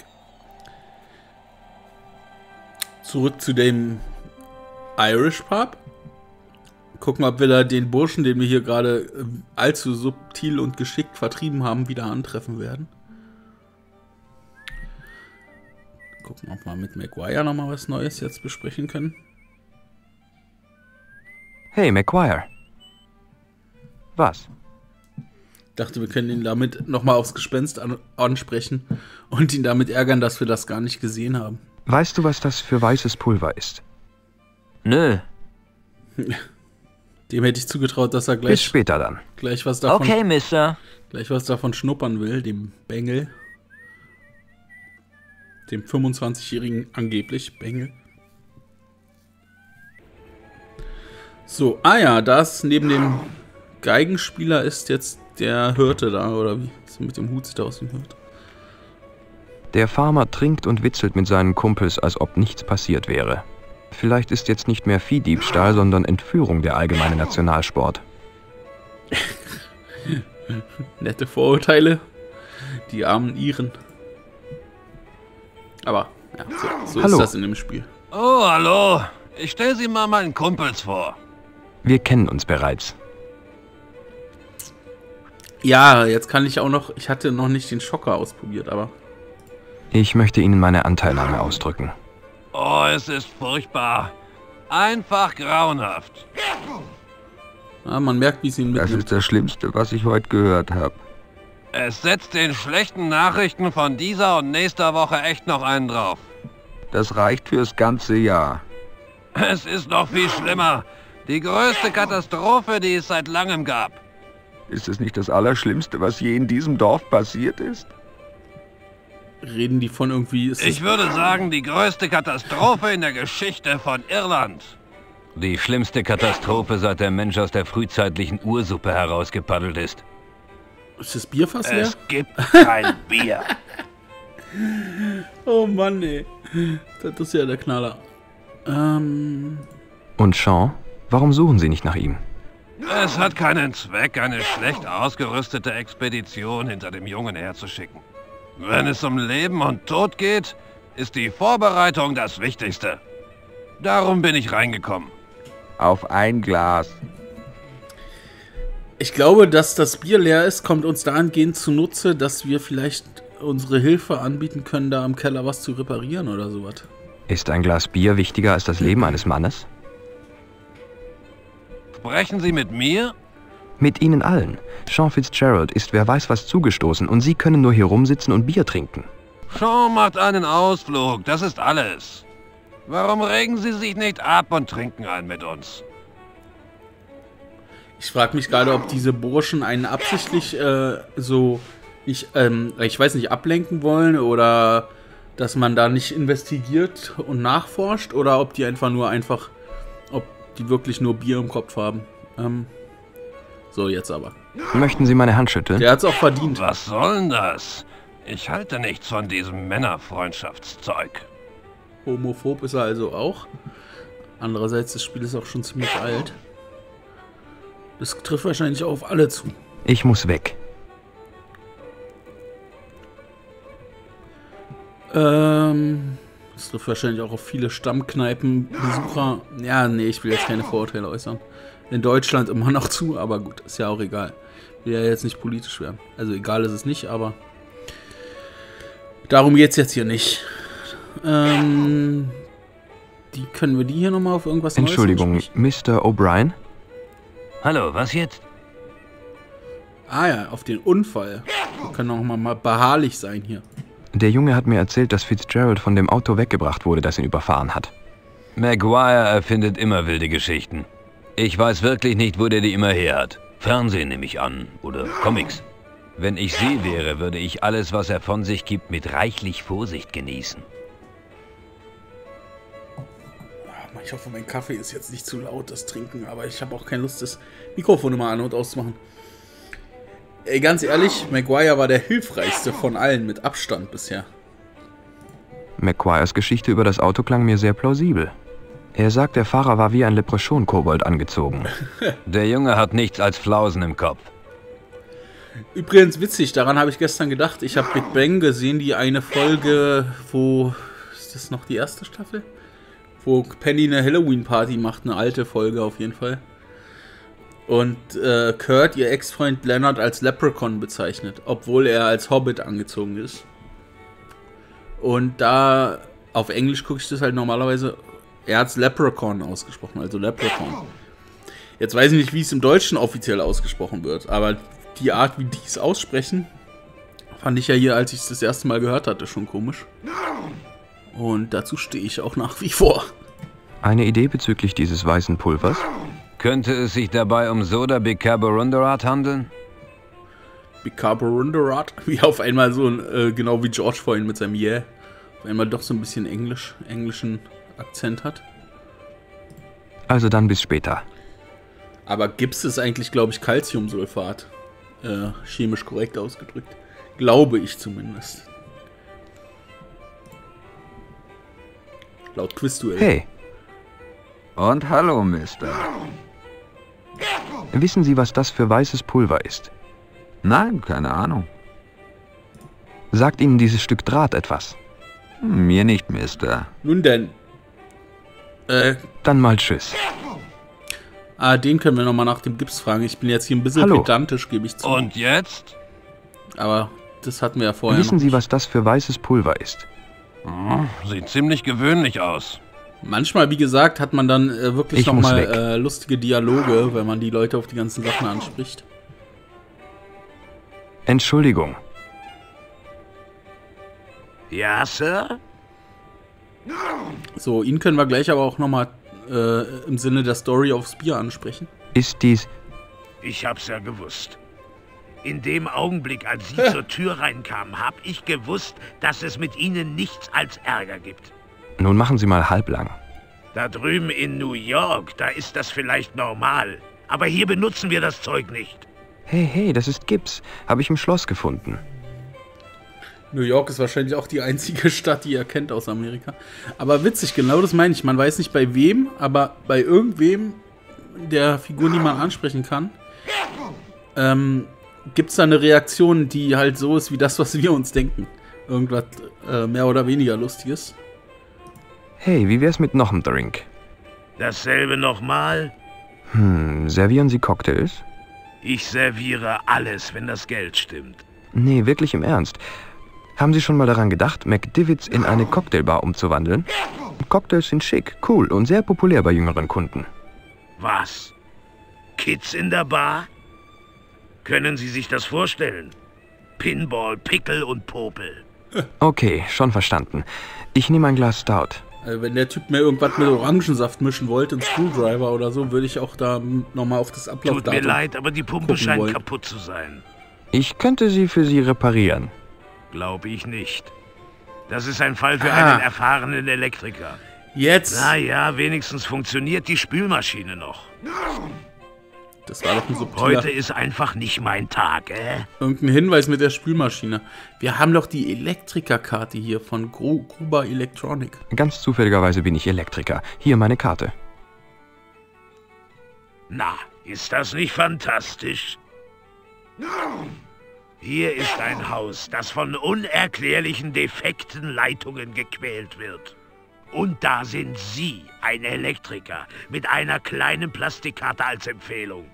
zu dem Irish Pub. Gucken, ob wir da den Burschen, den wir hier gerade allzu subtil und geschickt vertrieben haben, wieder antreffen werden. Gucken, ob wir mit Maguire nochmal was Neues jetzt besprechen können. Hey, Maguire. Was? Ich dachte, wir können ihn damit nochmal aufs Gespenst ansprechen und ihn damit ärgern, dass wir das gar nicht gesehen haben. Weißt du, was das für weißes Pulver ist? Nö. Dem hätte ich zugetraut, dass er Bis gleich später dann. was davon, Okay, Mister. gleich was davon schnuppern will, dem Bengel. Dem 25-jährigen angeblich Bengel. So, ja, das neben dem Geigenspieler ist jetzt der Hirte da, oder wie? So mit dem Hut sieht er aus wie ein Hirte. Der Farmer trinkt und witzelt mit seinen Kumpels, als ob nichts passiert wäre. Vielleicht ist jetzt nicht mehr Viehdiebstahl, sondern Entführung der allgemeine Nationalsport. Nette Vorurteile. Die armen Iren. Aber, ja, so Hallo. ist das in dem Spiel. Oh, hallo. Ich stelle Sie mal meinen Kumpels vor. Wir kennen uns bereits. Ja, jetzt kann ich auch noch, ich hatte noch nicht den Schocker ausprobiert, aber... Ich möchte Ihnen meine Anteilnahme ausdrücken. Oh, es ist furchtbar. Einfach grauenhaft. Ja, man merkt, wie es ihn mitnimmt. das Schlimmste, was ich heute gehört habe. Es setzt den schlechten Nachrichten von dieser und nächster Woche echt noch einen drauf. Das reicht fürs ganze Jahr. Es ist noch viel schlimmer. Die größte Katastrophe, die es seit langem gab. Ist es nicht das Allerschlimmste, was je in diesem Dorf passiert ist? Reden die von irgendwie... Ich würde sagen, die größte Katastrophe in der Geschichte von Irland. Die schlimmste Katastrophe, seit der Mensch aus der frühzeitlichen Ursuppe herausgepaddelt ist. Ist das Bierfass leer? Es gibt kein Bier. Oh Mann, ey. Das ist ja der Knaller. Und Sean? Warum suchen Sie nicht nach ihm? Es hat keinen Zweck, eine schlecht ausgerüstete Expedition hinter dem Jungen herzuschicken. Wenn es um Leben und Tod geht, ist die Vorbereitung das Wichtigste. Darum bin ich reingekommen. Auf ein Glas. Ich glaube, dass das Bier leer ist, kommt uns dahingehend zunutze, dass wir vielleicht unsere Hilfe anbieten können, da im Keller was zu reparieren oder sowas. Ist ein Glas Bier wichtiger als das Leben eines Mannes? Sprechen Sie mit mir? Mit Ihnen allen. Sean Fitzgerald ist wer weiß was zugestoßen und Sie können nur hier rumsitzen und Bier trinken. Sean macht einen Ausflug, das ist alles. Warum regen Sie sich nicht ab und trinken einen mit uns? Ich frage mich gerade, ob diese Burschen einen absichtlich ich weiß nicht, ablenken wollen oder dass man da nicht investigiert und nachforscht oder ob die ob die wirklich nur Bier im Kopf haben. So, jetzt aber. Möchten Sie meine Hand schütteln? Der hat's auch verdient. Was soll denn das? Ich halte nichts von diesem Männerfreundschaftszeug. Homophob ist er also auch. Andererseits, das Spiel ist auch schon ziemlich alt. Das trifft wahrscheinlich auch auf alle zu. Ich muss weg. Das trifft wahrscheinlich auch auf viele Stammkneipenbesucher. Ja, nee, ich will jetzt keine Vorurteile äußern. In Deutschland immer noch zu, aber gut, ist ja auch egal. Will ja jetzt nicht politisch werden. Also egal ist es nicht, aber darum geht's jetzt hier nicht. Können wir die hier nochmal auf irgendwas Neues Entschuldigung, ansprechen? Mr. O'Brien? Hallo, was jetzt? Ah ja, auf den Unfall. Wir können auch mal beharrlich sein hier. Der Junge hat mir erzählt, dass Fitzgerald von dem Auto weggebracht wurde, das ihn überfahren hat. Maguire erfindet immer wilde Geschichten. Ich weiß wirklich nicht, wo der die immer her hat. Fernsehen nehme ich an. Oder Comics. Wenn ich Sie wäre, würde ich alles, was er von sich gibt, mit reichlich Vorsicht genießen. Ich hoffe, mein Kaffee ist jetzt nicht zu laut, das Trinken, aber ich habe auch keine Lust, das Mikrofon immer an- und auszumachen. Ey, ganz ehrlich, Maguire war der hilfreichste von allen mit Abstand bisher. Maguires Geschichte über das Auto klang mir sehr plausibel. Er sagt, der Fahrer war wie ein Leprechaun-Kobold angezogen. Der Junge hat nichts als Flausen im Kopf. Übrigens witzig, daran habe ich gestern gedacht. Ich habe Big Bang gesehen, die eine Folge, wo... Ist das noch die erste Staffel? Wo Penny eine Halloween-Party macht, eine alte Folge auf jeden Fall. Und Kurt, ihr Ex-Freund Leonard, als Leprechaun bezeichnet, obwohl er als Hobbit angezogen ist. Und da, auf Englisch gucke ich das halt normalerweise, er hat es Leprechaun ausgesprochen, also Leprechaun. Jetzt weiß ich nicht, wie es im Deutschen offiziell ausgesprochen wird, aber die Art, wie die es aussprechen, fand ich ja hier, als ich es das erste Mal gehört hatte, schon komisch. Und dazu stehe ich auch nach wie vor. Eine Idee bezüglich dieses weißen Pulvers? Könnte es sich dabei um Soda Bicarbonate handeln? Bicarbonate? Wie auf einmal so, genau wie George vorhin mit seinem Yeah, auf einmal doch so ein bisschen englischen Akzent hat. Also dann bis später. Aber Gips ist eigentlich, glaube ich, Calciumsulfat. Chemisch korrekt ausgedrückt. Glaube ich zumindest. Laut Quizduell. Hey. Und hallo, Mister. Wissen Sie, was das für weißes Pulver ist? Nein, keine Ahnung. Sagt Ihnen dieses Stück Draht etwas? Mir nicht, Mister. Nun denn. Dann mal tschüss. Den können wir nochmal nach dem Gips fragen. Ich bin jetzt hier ein bisschen pedantisch, gebe ich zu. Und jetzt? Aber das hatten wir ja vorher Wissen noch Sie, nicht. was das für weißes Pulver ist? Sieht ziemlich gewöhnlich aus. Manchmal, wie gesagt, hat man dann wirklich Ich muss nochmal lustige Dialoge, wenn man die Leute auf die ganzen Sachen anspricht. Entschuldigung. Ja, Sir? So, ihn können wir gleich aber auch nochmal im Sinne der Story aufs Bier ansprechen. Ist dies... Ich hab's ja gewusst. In dem Augenblick, als Sie zur Tür reinkamen, hab ich gewusst, dass es mit Ihnen nichts als Ärger gibt. Nun machen Sie mal halblang. Da drüben in New York, da ist das vielleicht normal. Aber hier benutzen wir das Zeug nicht. Hey, das ist Gips. Habe ich im Schloss gefunden. New York ist wahrscheinlich auch die einzige Stadt, die er kennt aus Amerika. Aber witzig, genau das meine ich. Man weiß nicht bei wem, aber bei irgendwem der Figur, die man ansprechen kann, gibt es da eine Reaktion, die halt so ist wie das, was wir uns denken. Irgendwas mehr oder weniger Lustiges. Hey, wie wär's mit noch einem Drink? Dasselbe nochmal? Servieren Sie Cocktails? Ich serviere alles, wenn das Geld stimmt. Nee, wirklich im Ernst. Haben Sie schon mal daran gedacht, McDivitt's in eine Cocktailbar umzuwandeln? Cocktails sind schick, cool und sehr populär bei jüngeren Kunden. Was? Kids in der Bar? Können Sie sich das vorstellen? Pinball, Pickel und Popel. Okay, schon verstanden. Ich nehme ein Glas Stout. Wenn der Typ mir irgendwas mit Orangensaft mischen wollte, ein Screwdriver oder so, würde ich auch da nochmal auf das Ablaufdatum Tut mir leid, aber die Pumpe scheint kaputt zu sein. Ich könnte sie für Sie reparieren. Glaube ich nicht. Das ist ein Fall für einen erfahrenen Elektriker. Jetzt! Naja, wenigstens funktioniert die Spülmaschine noch. Das war doch ein subtiler... Heute ist einfach nicht mein Tag, Irgendein Hinweis mit der Spülmaschine. Wir haben doch die Elektrikerkarte hier von Gruber Electronic. Ganz zufälligerweise bin ich Elektriker. Hier meine Karte. Na, ist das nicht fantastisch? Hier ist ein Haus, das von unerklärlichen defekten Leitungen gequält wird. Und da sind Sie, ein Elektriker, mit einer kleinen Plastikkarte als Empfehlung.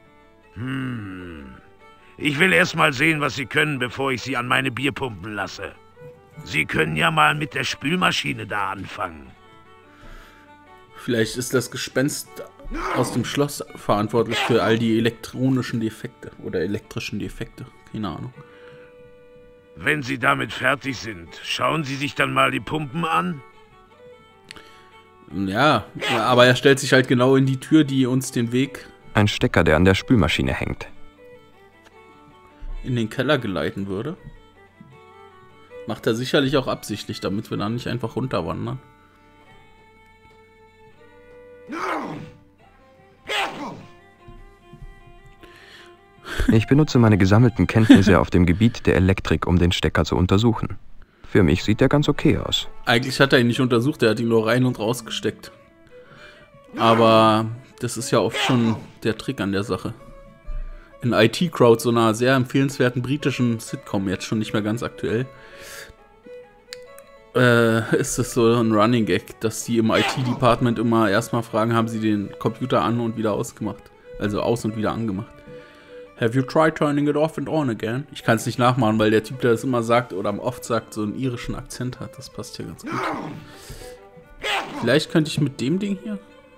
Ich will erst mal sehen, was Sie können, bevor ich Sie an meine Bier pumpen lasse. Sie können ja mal mit der Spülmaschine da anfangen. Vielleicht ist das Gespenst aus dem Schloss verantwortlich für all die elektronischen Defekte oder elektrischen Defekte. Keine Ahnung. Wenn Sie damit fertig sind, schauen Sie sich dann mal die Pumpen an. Ja, aber er stellt sich halt genau in die Tür, die uns den Weg Ein Stecker, der an der Spülmaschine hängt. in den Keller geleiten würde. Macht er sicherlich auch absichtlich, damit wir da nicht einfach runterwandern. Ich benutze meine gesammelten Kenntnisse auf dem Gebiet der Elektrik, um den Stecker zu untersuchen. Für mich sieht der ganz okay aus. Eigentlich hat er ihn nicht untersucht, er hat ihn nur rein und raus gesteckt. Aber das ist ja oft schon der Trick an der Sache. in IT-Crowd, so einer sehr empfehlenswerten britischen Sitcom, jetzt schon nicht mehr ganz aktuell, ist es so ein Running Gag, dass die im IT-Department immer erstmal fragen, haben sie den Computer an und wieder ausgemacht. Also aus und wieder angemacht. Have you tried turning it off and on again? Ich kann es nicht nachmachen, weil der Typ, der das immer sagt oder oft sagt, so einen irischen Akzent hat. Das passt ja ganz gut. Vielleicht könnte ich mit dem Ding hier...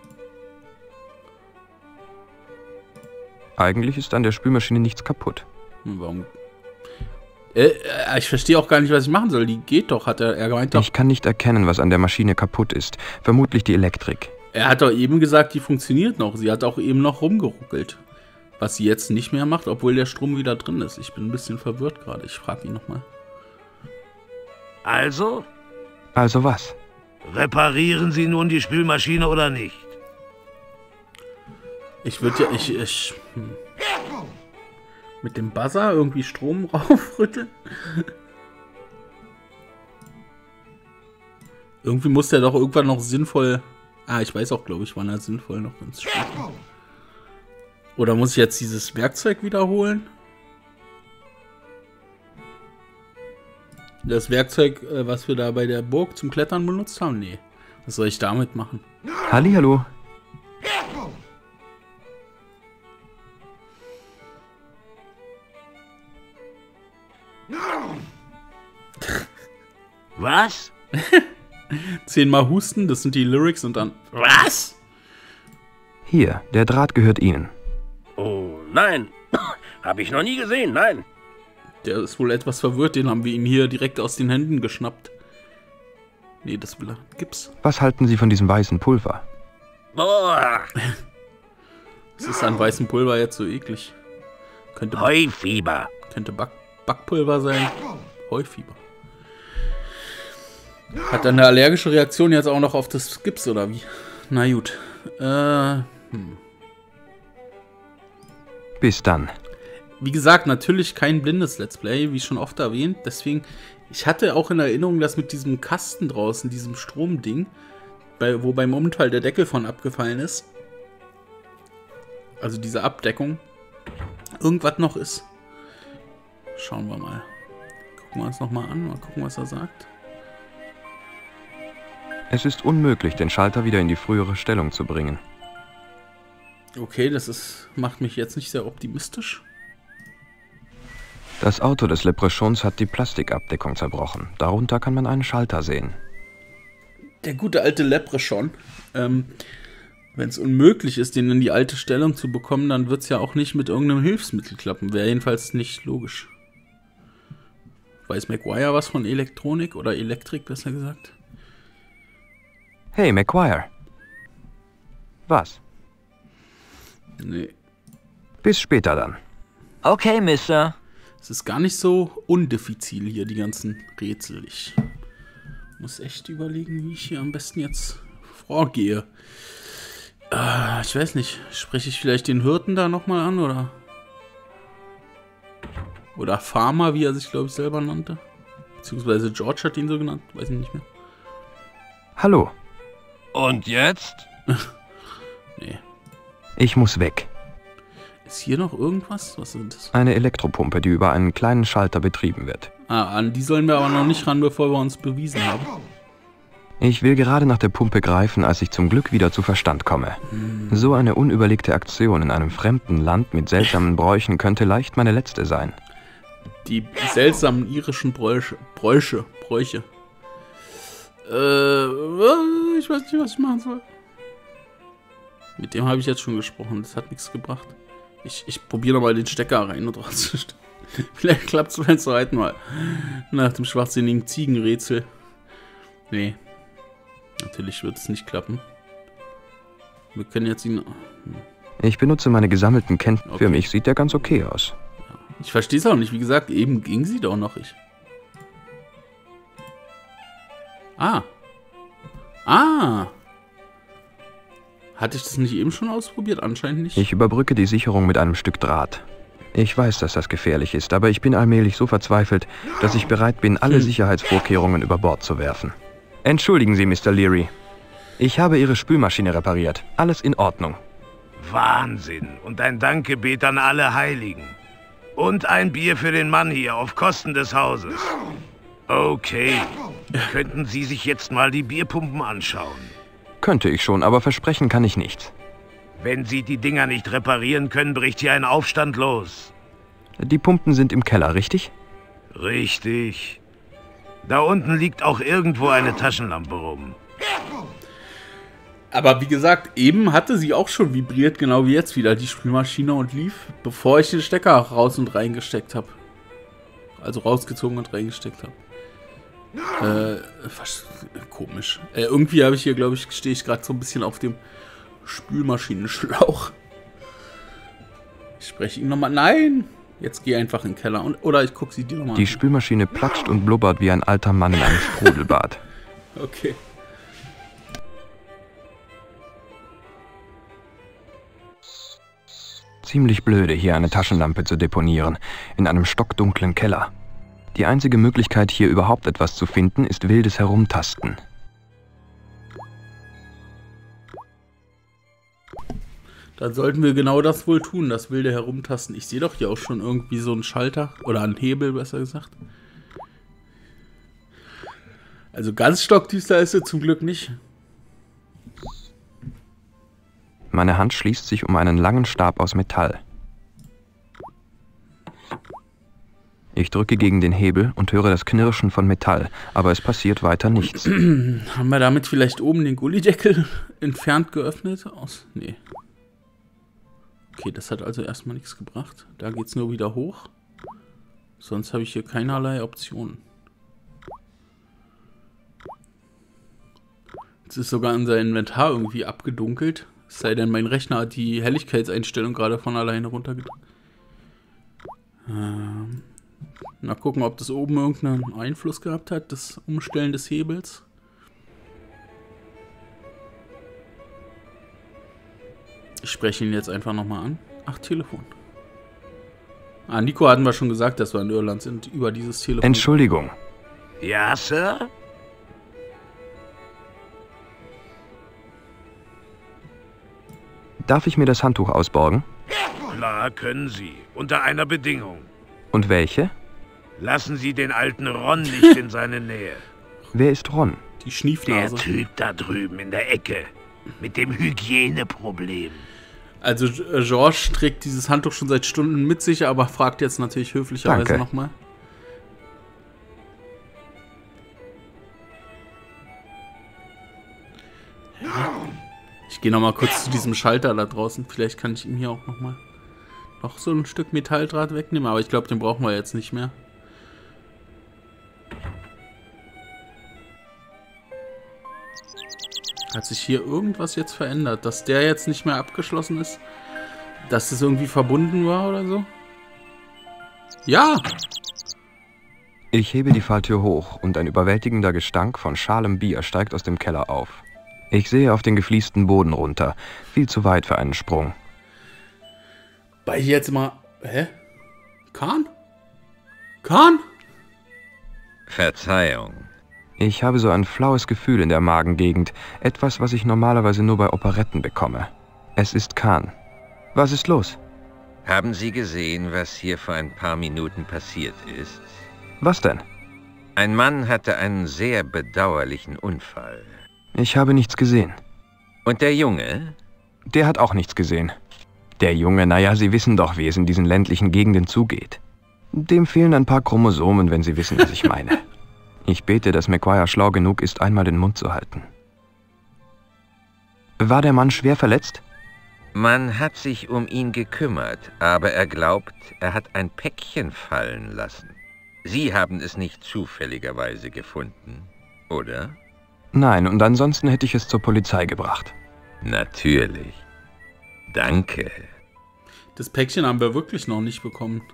Eigentlich ist an der Spülmaschine nichts kaputt. Warum? Ich verstehe auch gar nicht, was ich machen soll. Die geht doch, hat er gemeint. Doch. Ich kann nicht erkennen, was an der Maschine kaputt ist. Vermutlich die Elektrik. Er hat doch eben gesagt, die funktioniert noch. Sie hat auch eben noch rumgeruckelt. Was sie jetzt nicht mehr macht, obwohl der Strom wieder drin ist. Ich bin ein bisschen verwirrt gerade. Ich frage ihn nochmal. Also? Also was? Reparieren Sie nun die Spülmaschine oder nicht? Ich würde ja... Mit dem Buzzer irgendwie Strom raufrütteln? Irgendwie muss der doch irgendwann noch sinnvoll... ich weiß auch, glaube ich, wann er sinnvoll noch ins Spiel kommt. Oder muss ich jetzt dieses Werkzeug wiederholen? Das Werkzeug, was wir da bei der Burg zum Klettern benutzt haben? Nee. Was soll ich damit machen? Hallihallo. Was? 10-mal husten, das sind die Lyrics und dann... Was? Hier, der Draht gehört Ihnen. Oh, nein. Habe ich noch nie gesehen, nein. Der ist wohl etwas verwirrt, den haben wir ihm hier direkt aus den Händen geschnappt. Nee, das will er. Gips. Was halten Sie von diesem weißen Pulver? Boah. Was ist an weißem Pulver jetzt so eklig? Könnte Heufieber. Könnte Backpulver sein. Heufieber. Hat er eine allergische Reaktion jetzt auch noch auf das Gips, oder wie? Na gut. Bis dann. Wie gesagt, natürlich kein blindes Let's Play, wie schon oft erwähnt. Deswegen, ich hatte auch in Erinnerung, dass mit diesem Kasten draußen, diesem Stromding, wo beim Unfall der Deckel von abgefallen ist, also diese Abdeckung, irgendwas noch ist. Schauen wir mal. Gucken wir uns nochmal an, mal gucken, was er sagt. Es ist unmöglich, den Schalter wieder in die frühere Stellung zu bringen. Okay, macht mich jetzt nicht sehr optimistisch. Das Auto des Leprechauns hat die Plastikabdeckung zerbrochen. Darunter kann man einen Schalter sehen. Der gute alte Leprechaun. Wenn es unmöglich ist, den in die alte Stellung zu bekommen, dann wird es ja auch nicht mit irgendeinem Hilfsmittel klappen. Wäre jedenfalls nicht logisch. Weiß Maguire was von Elektronik oder Elektrik, besser gesagt? Hey, Maguire. Was? Nee. Bis später dann. Okay, Mister. Es ist gar nicht so undifizil hier, die ganzen Rätsel. Ich muss echt überlegen, wie ich hier am besten jetzt vorgehe. Ich weiß nicht, spreche ich vielleicht den Hirten da nochmal an, oder? Oder Farmer, wie er sich, glaube ich, selber nannte. Beziehungsweise George hat ihn so genannt, weiß ich nicht mehr. Hallo. Und jetzt? Nee. Ich muss weg. Ist hier noch irgendwas? Was ist das? Eine Elektropumpe, die über einen kleinen Schalter betrieben wird. An die sollen wir aber noch nicht ran, bevor wir uns bewiesen haben. Ich will gerade nach der Pumpe greifen, als ich zum Glück wieder zu Verstand komme. So eine unüberlegte Aktion in einem fremden Land mit seltsamen Bräuchen könnte leicht meine letzte sein. Die seltsamen irischen Bräuche. Ich weiß nicht, was ich machen soll. Mit dem habe ich jetzt schon gesprochen, das hat nichts gebracht. Ich probiere nochmal den Stecker rein und rauszustellen. Vielleicht klappt es beim zweiten Mal. Nach dem schwachsinnigen Ziegenrätsel. Nee. Natürlich wird es nicht klappen. Wir können jetzt ihn... Ich benutze meine gesammelten Kenntnisse. Okay. Für mich sieht der ganz okay aus. Ich verstehe es auch nicht. Wie gesagt, eben ging sie doch noch. Hatte ich das nicht eben schon ausprobiert? Anscheinend nicht. Ich überbrücke die Sicherung mit einem Stück Draht. Ich weiß, dass das gefährlich ist, aber ich bin allmählich so verzweifelt, dass ich bereit bin, alle Sicherheitsvorkehrungen über Bord zu werfen. Entschuldigen Sie, Mr. Leary. Ich habe Ihre Spülmaschine repariert. Alles in Ordnung. Wahnsinn. Und ein Dankgebet an alle Heiligen. Und ein Bier für den Mann hier auf Kosten des Hauses. Okay. Könnten Sie sich jetzt mal die Bierpumpen anschauen? Könnte ich schon, aber versprechen kann ich nichts. Wenn Sie die Dinger nicht reparieren können, bricht hier ein Aufstand los. Die Pumpen sind im Keller, richtig? Richtig. Da unten liegt auch irgendwo eine Taschenlampe rum. Aber wie gesagt, eben hatte sie auch schon vibriert, genau wie jetzt wieder, die Spülmaschine, und lief, bevor ich den Stecker raus und reingesteckt habe. Also rausgezogen und reingesteckt habe. Komisch. Irgendwie habe ich hier, glaube ich, stehe ich gerade so ein bisschen auf dem Spülmaschinenschlauch. Ich spreche ihn nochmal. Nein! Jetzt geh einfach in den Keller. Oder ich gucke sie dir nochmal an. Die Spülmaschine platscht und blubbert wie ein alter Mann in einem Sprudelbad. Okay. Ziemlich blöde, hier eine Taschenlampe zu deponieren, in einem stockdunklen Keller. Die einzige Möglichkeit, hier überhaupt etwas zu finden, ist wildes Herumtasten. Dann sollten wir genau das wohl tun, das wilde Herumtasten. Ich sehe doch hier auch schon irgendwie so einen Schalter, oder einen Hebel, besser gesagt. Also ganz stockdüster ist er zum Glück nicht. Meine Hand schließt sich um einen langen Stab aus Metall. Ich drücke gegen den Hebel und höre das Knirschen von Metall, aber es passiert weiter nichts. Haben wir damit vielleicht oben den Gullideckel entfernt geöffnet? Nee. Okay, das hat also erstmal nichts gebracht. Da geht es nur wieder hoch. Sonst habe ich hier keinerlei Optionen. Jetzt ist sogar unser Inventar irgendwie abgedunkelt. Es sei denn, mein Rechner hat die Helligkeitseinstellung gerade von alleine runtergedrückt. Na, gucken, ob das oben irgendeinen Einfluss gehabt hat, das Umstellen des Hebels. Ich spreche ihn jetzt einfach nochmal an. Ach, Telefon. Ah, Nico hatten wir schon gesagt, dass wir in Irland sind, über dieses Telefon. Entschuldigung. Ja, Sir? Darf ich mir das Handtuch ausborgen? Klar können Sie, unter einer Bedingung. Und welche? Lassen Sie den alten Ron nicht in seine Nähe. Wer ist Ron? Die Der Schniefnase. Typ da drüben in der Ecke. Mit dem Hygieneproblem. Also George trägt dieses Handtuch schon seit Stunden mit sich, aber fragt jetzt natürlich höflicherweise Danke. nochmal. Ich gehe nochmal kurz zu diesem Schalter da draußen. Vielleicht kann ich ihm hier auch nochmal noch so ein Stück Metalldraht wegnehmen, aber ich glaube, den brauchen wir jetzt nicht mehr. Hat sich hier irgendwas jetzt verändert? Dass der jetzt nicht mehr abgeschlossen ist? Dass das irgendwie verbunden war oder so? Ja! Ich hebe die Falltür hoch und ein überwältigender Gestank von schalem Bier steigt aus dem Keller auf. Ich sehe auf den gefliesten Boden runter. Viel zu weit für einen Sprung. Bei jetzt mal... Hä? Kahn? Kahn? Verzeihung. Ich habe so ein flaues Gefühl in der Magengegend. Etwas, was ich normalerweise nur bei Operetten bekomme. Es ist Kahn. Was ist los? Haben Sie gesehen, was hier vor ein paar Minuten passiert ist? Was denn? Ein Mann hatte einen sehr bedauerlichen Unfall. Ich habe nichts gesehen. Und der Junge? Der hat auch nichts gesehen. Der Junge, naja, Sie wissen doch, wie es in diesen ländlichen Gegenden zugeht. Dem fehlen ein paar Chromosomen, wenn Sie wissen, was ich meine. Ich bete, dass McGuire schlau genug ist, einmal den Mund zu halten. War der Mann schwer verletzt? Man hat sich um ihn gekümmert, aber er glaubt, er hat ein Päckchen fallen lassen. Sie haben es nicht zufälligerweise gefunden, oder? Nein, und ansonsten hätte ich es zur Polizei gebracht. Natürlich. Danke. Das Päckchen haben wir wirklich noch nicht bekommen.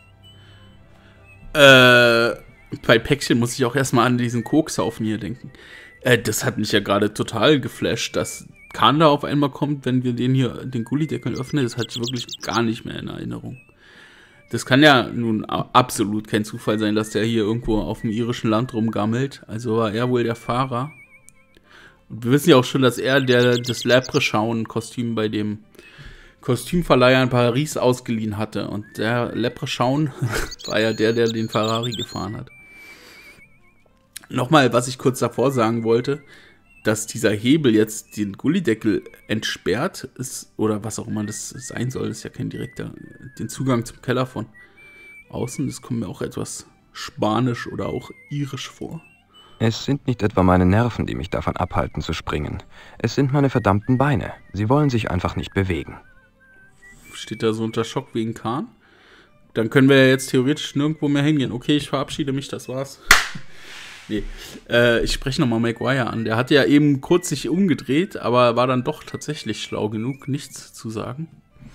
Bei Päckchen muss ich auch erstmal an diesen Kokshaufen hier denken. Das hat mich ja gerade total geflasht, dass Kahn da auf einmal kommt, wenn wir den Gullideckel öffnen. Das hatte ich wirklich gar nicht mehr in Erinnerung. Das kann ja nun absolut kein Zufall sein, dass der hier irgendwo auf dem irischen Land rumgammelt. Also war er wohl der Fahrer. Und wir wissen ja auch schon, dass er das Leprechaun-Kostüm bei dem Kostümverleiher in Paris ausgeliehen hatte. Und der Leprechaun war ja der den Ferrari gefahren hat. Nochmal, was ich kurz davor sagen wollte, dass dieser Hebel jetzt den Gullideckel entsperrt ist, oder was auch immer das sein soll, ist ja kein direkter, den Zugang zum Keller von außen, das kommt mir auch etwas spanisch oder auch irisch vor. Es sind nicht etwa meine Nerven, die mich davon abhalten zu springen. Es sind meine verdammten Beine. Sie wollen sich einfach nicht bewegen. Steht da so unter Schock wegen Kahn? Dann können wir ja jetzt theoretisch nirgendwo mehr hingehen. Okay, ich verabschiede mich, das war's. Nee, ich spreche nochmal Maguire an. Der hat ja eben kurz sich umgedreht, aber war dann doch tatsächlich schlau genug, nichts zu sagen.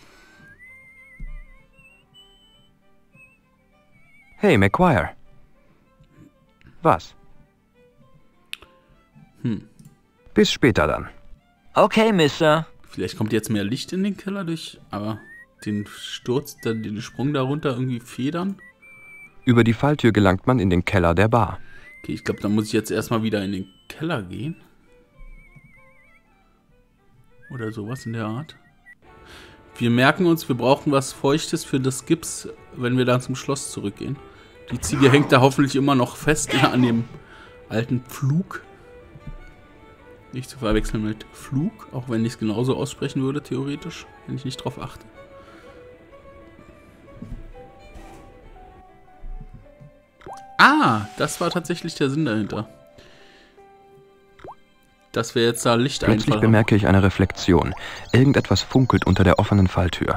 Hey, Maguire. Was? Bis später dann. Okay, Mister. Vielleicht kommt jetzt mehr Licht in den Keller durch, aber den Sturz, den Sprung darunter irgendwie federn. Über die Falltür gelangt man in den Keller der Bar. Okay, ich glaube, dann muss ich jetzt erstmal wieder in den Keller gehen. Oder sowas in der Art. Wir merken uns, wir brauchen was Feuchtes für das Gips, wenn wir dann zum Schloss zurückgehen. Die Ziege hängt da hoffentlich immer noch fest an dem alten Pflug. Nicht zu verwechseln mit Flug, auch wenn ich es genauso aussprechen würde, theoretisch, wenn ich nicht drauf achte. Ah, das war tatsächlich der Sinn dahinter. Dass wir jetzt da Licht einfallen. Plötzlich bemerke ich eine Reflexion. Irgendetwas funkelt unter der offenen Falltür.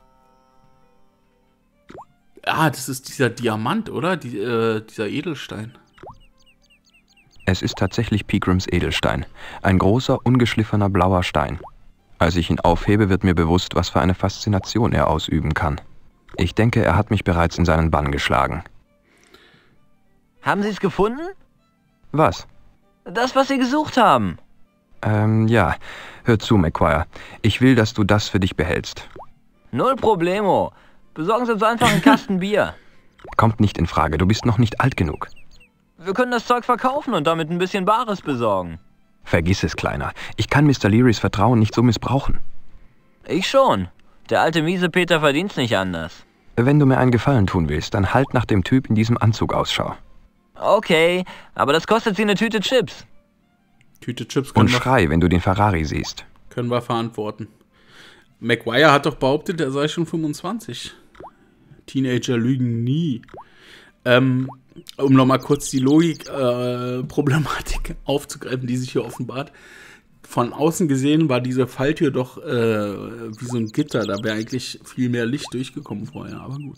Ah, das ist dieser Diamant, oder? Dieser Edelstein. Es ist tatsächlich Pegrams Edelstein. Ein großer, ungeschliffener blauer Stein. Als ich ihn aufhebe, wird mir bewusst, was für eine Faszination er ausüben kann. Ich denke, er hat mich bereits in seinen Bann geschlagen. Haben Sie es gefunden? Was? Das, was Sie gesucht haben. Ja. Hör zu, Maguire. Ich will, dass du das für dich behältst. Null Problemo. Besorgen Sie uns einfach einen Kasten Bier. Kommt nicht in Frage. Du bist noch nicht alt genug. Wir können das Zeug verkaufen und damit ein bisschen Bares besorgen. Vergiss es, Kleiner. Ich kann Mr. Learys Vertrauen nicht so missbrauchen. Ich schon. Der alte Miesepeter verdient's nicht anders. Wenn du mir einen Gefallen tun willst, dann halt nach dem Typ in diesem Anzug Ausschau. Okay, aber das kostet Sie eine Tüte Chips. Tüte Chips Und schrei, wenn du den Ferrari siehst. Können wir verantworten. Maguire hat doch behauptet, er sei schon 25. Teenager lügen nie. Um nochmal kurz die Logik-Problematik aufzugreifen, die sich hier offenbart. Von außen gesehen war diese Falltür doch wie so ein Gitter. Da wäre eigentlich viel mehr Licht durchgekommen vorher, aber gut.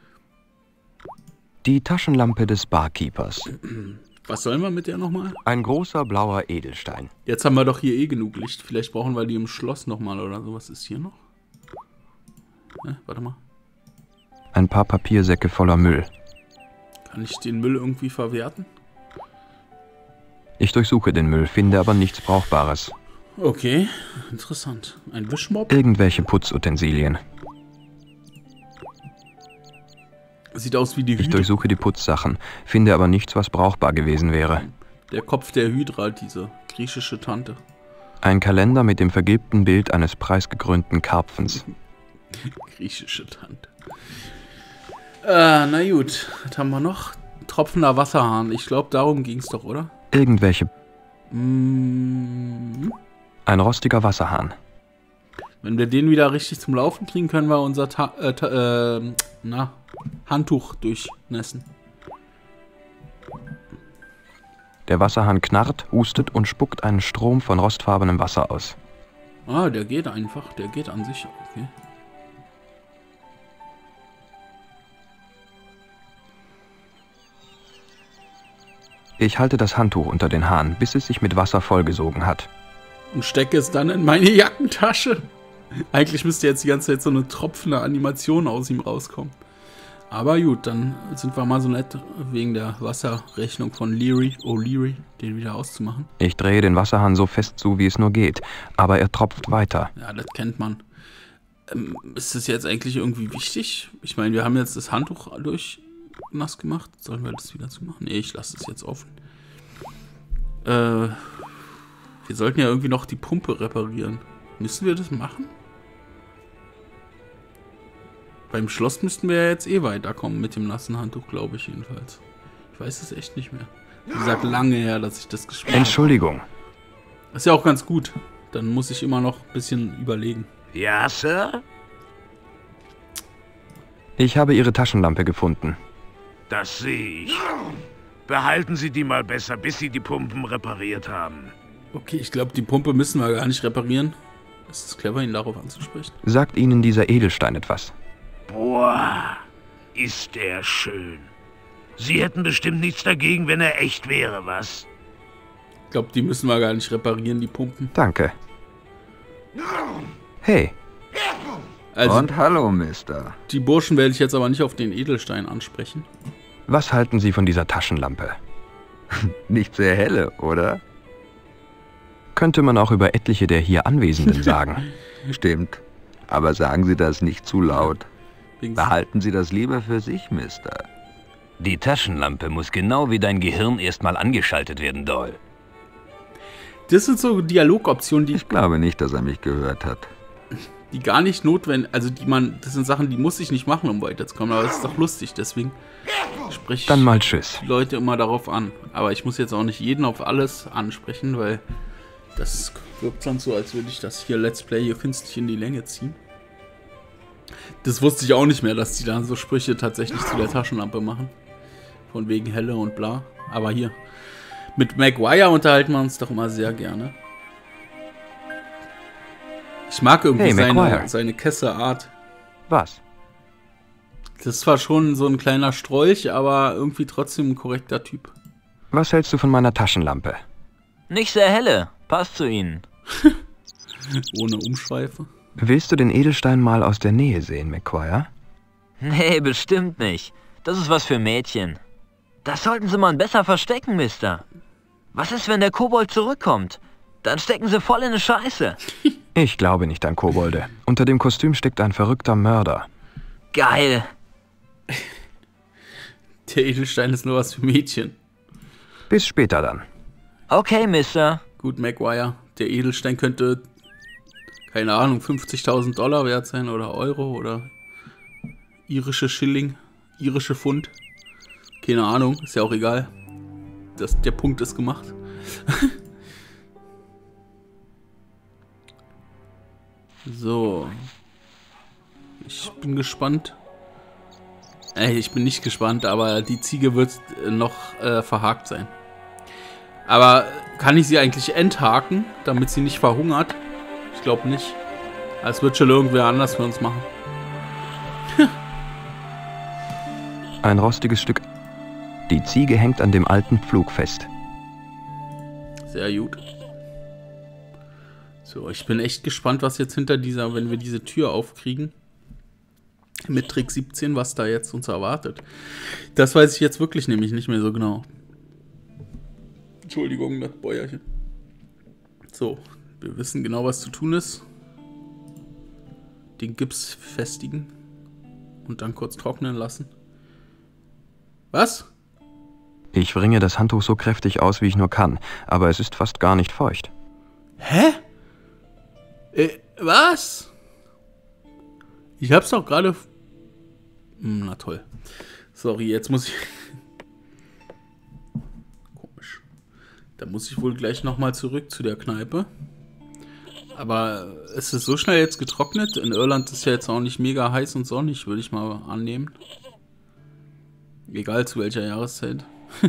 Die Taschenlampe des Barkeepers. Was sollen wir mit der nochmal? Ein großer blauer Edelstein. Jetzt haben wir doch hier eh genug Licht. Vielleicht brauchen wir die im Schloss nochmal oder so. Was ist hier noch? Warte mal. Ein paar Papiersäcke voller Müll. Kann ich den Müll irgendwie verwerten? Ich durchsuche den Müll, finde aber nichts Brauchbares. Okay, interessant. Ein Wischmopp? Irgendwelche Putzutensilien. Sieht aus wie die Hydra. Ich durchsuche die Putzsachen, finde aber nichts, was brauchbar gewesen wäre. Der Kopf der Hydra, diese griechische Tante. Ein Kalender mit dem vergilbten Bild eines preisgekrönten Karpfens. Griechische Tante. Na gut, was haben wir noch? Tropfender Wasserhahn. Ich glaube, darum ging es doch, oder? Irgendwelche... Ein rostiger Wasserhahn. Wenn wir den wieder richtig zum Laufen kriegen, können wir unser Handtuch durchnässen. Der Wasserhahn knarrt, hustet und spuckt einen Strom von rostfarbenem Wasser aus. Ah, der geht einfach. Der geht an sich. Okay. Ich halte das Handtuch unter den Hahn, bis es sich mit Wasser vollgesogen hat. Und stecke es dann in meine Jackentasche. Eigentlich müsste jetzt die ganze Zeit so eine tropfende Animation aus ihm rauskommen. Aber gut, dann sind wir mal so nett, wegen der Wasserrechnung von O'Leary, den wieder auszumachen. Ich drehe den Wasserhahn so fest zu, wie es nur geht, aber er tropft weiter. Ja, das kennt man. Ist das jetzt eigentlich irgendwie wichtig? Ich meine, wir haben jetzt das Handtuch nass gemacht. Sollen wir das wieder zumachen? Nee, ich lasse es jetzt offen. Wir sollten ja irgendwie noch die Pumpe reparieren. Müssen wir das machen? Beim Schloss müssten wir ja jetzt eh weiterkommen mit dem nassen Handtuch, glaube ich jedenfalls. Ich weiß es echt nicht mehr. Wie gesagt, lange her, dass ich das gespielt habe. Entschuldigung. Ist ja auch ganz gut. Dann muss ich immer noch ein bisschen überlegen. Ja, Sir? Ich habe Ihre Taschenlampe gefunden. Das sehe ich. Behalten Sie die mal besser, bis Sie die Pumpen repariert haben. Okay, ich glaube, die Pumpe müssen wir gar nicht reparieren. Es ist clever, ihn darauf anzusprechen. Sagt Ihnen dieser Edelstein etwas? Boah, ist der schön. Sie hätten bestimmt nichts dagegen, wenn er echt wäre, was? Ich glaube, die müssen wir gar nicht reparieren, die Pumpen. Danke. Hey, Also, Und hallo, Mister. die Burschen werde ich jetzt aber nicht auf den Edelstein ansprechen. was halten Sie von dieser Taschenlampe? Nicht sehr helle, oder? Könnte man auch über etliche der hier Anwesenden sagen. Stimmt. Aber sagen Sie das nicht zu laut. Wegen- Behalten Sie das lieber für sich, Mister. Die Taschenlampe muss genau wie dein Gehirn erstmal angeschaltet werden, Doyle. Das sind so Dialogoptionen, Ich glaube nicht, dass er mich gehört hat. die gar nicht notwendig, also das sind Sachen, die muss ich nicht machen, um weiterzukommen, aber es ist doch lustig, deswegen spreche ich Dann mal tschüss. die Leute immer darauf an. Aber ich muss jetzt auch nicht jeden auf alles ansprechen, weil das wirkt sonst so, als würde ich das hier Let's Play hier künstlich in die Länge ziehen. Das wusste ich auch nicht mehr, dass die dann so Sprüche tatsächlich zu der Taschenlampe machen. Von wegen Helle und bla. Aber hier, mit Maguire unterhalten wir uns doch immer sehr gerne. Ich mag irgendwie Hey, Maguire. seine Kesseart. Was? Das ist zwar schon so ein kleiner Strolch, aber irgendwie trotzdem ein korrekter Typ. Was hältst du von meiner Taschenlampe? Nicht sehr helle. Passt zu Ihnen. Ohne Umschweife. Willst du den Edelstein mal aus der Nähe sehen, McQuire? Nee, bestimmt nicht. Das ist was für Mädchen. Das sollten Sie mal besser verstecken, Mister. Was ist, wenn der Kobold zurückkommt? Dann stecken Sie voll in eine Scheiße. Ich glaube nicht an Kobolde. Unter dem Kostüm steckt ein verrückter Mörder. Geil. Der Edelstein ist nur was für Mädchen. Bis später dann. Okay, Mister. Gut, Maguire. Der Edelstein könnte, keine Ahnung, 50.000 Dollar wert sein oder Euro oder irische Schilling, irische Pfund. Keine Ahnung, ist ja auch egal. Der Punkt ist gemacht. So. Ich bin gespannt. Ich bin nicht gespannt, aber die Ziege wird noch verhakt sein. Aber kann ich sie eigentlich enthaken, damit sie nicht verhungert? Ich glaube nicht. Das wird schon irgendwer anders für uns machen. Ein rostiges Stück. Die Ziege hängt an dem alten Pflug fest. Sehr gut. So, ich bin echt gespannt, was jetzt hinter dieser, wenn wir diese Tür aufkriegen. Mit Trick 17, was da jetzt uns erwartet. Das weiß ich jetzt wirklich nämlich nicht mehr so genau. Entschuldigung, das Bäuerchen. So, wir wissen genau, was zu tun ist. Den Gips festigen. Und dann kurz trocknen lassen. Was? Ich wringe das Handtuch so kräftig aus, wie ich nur kann, aber es ist fast gar nicht feucht. Hä? Was? Ich hab's doch gerade... Na toll. Sorry, jetzt muss ich... Komisch. Da muss ich wohl gleich nochmal zurück zu der Kneipe. Aber ist es so schnell jetzt getrocknet? In Irland ist ja jetzt auch nicht mega heiß und sonnig, würde ich mal annehmen. Egal zu welcher Jahreszeit.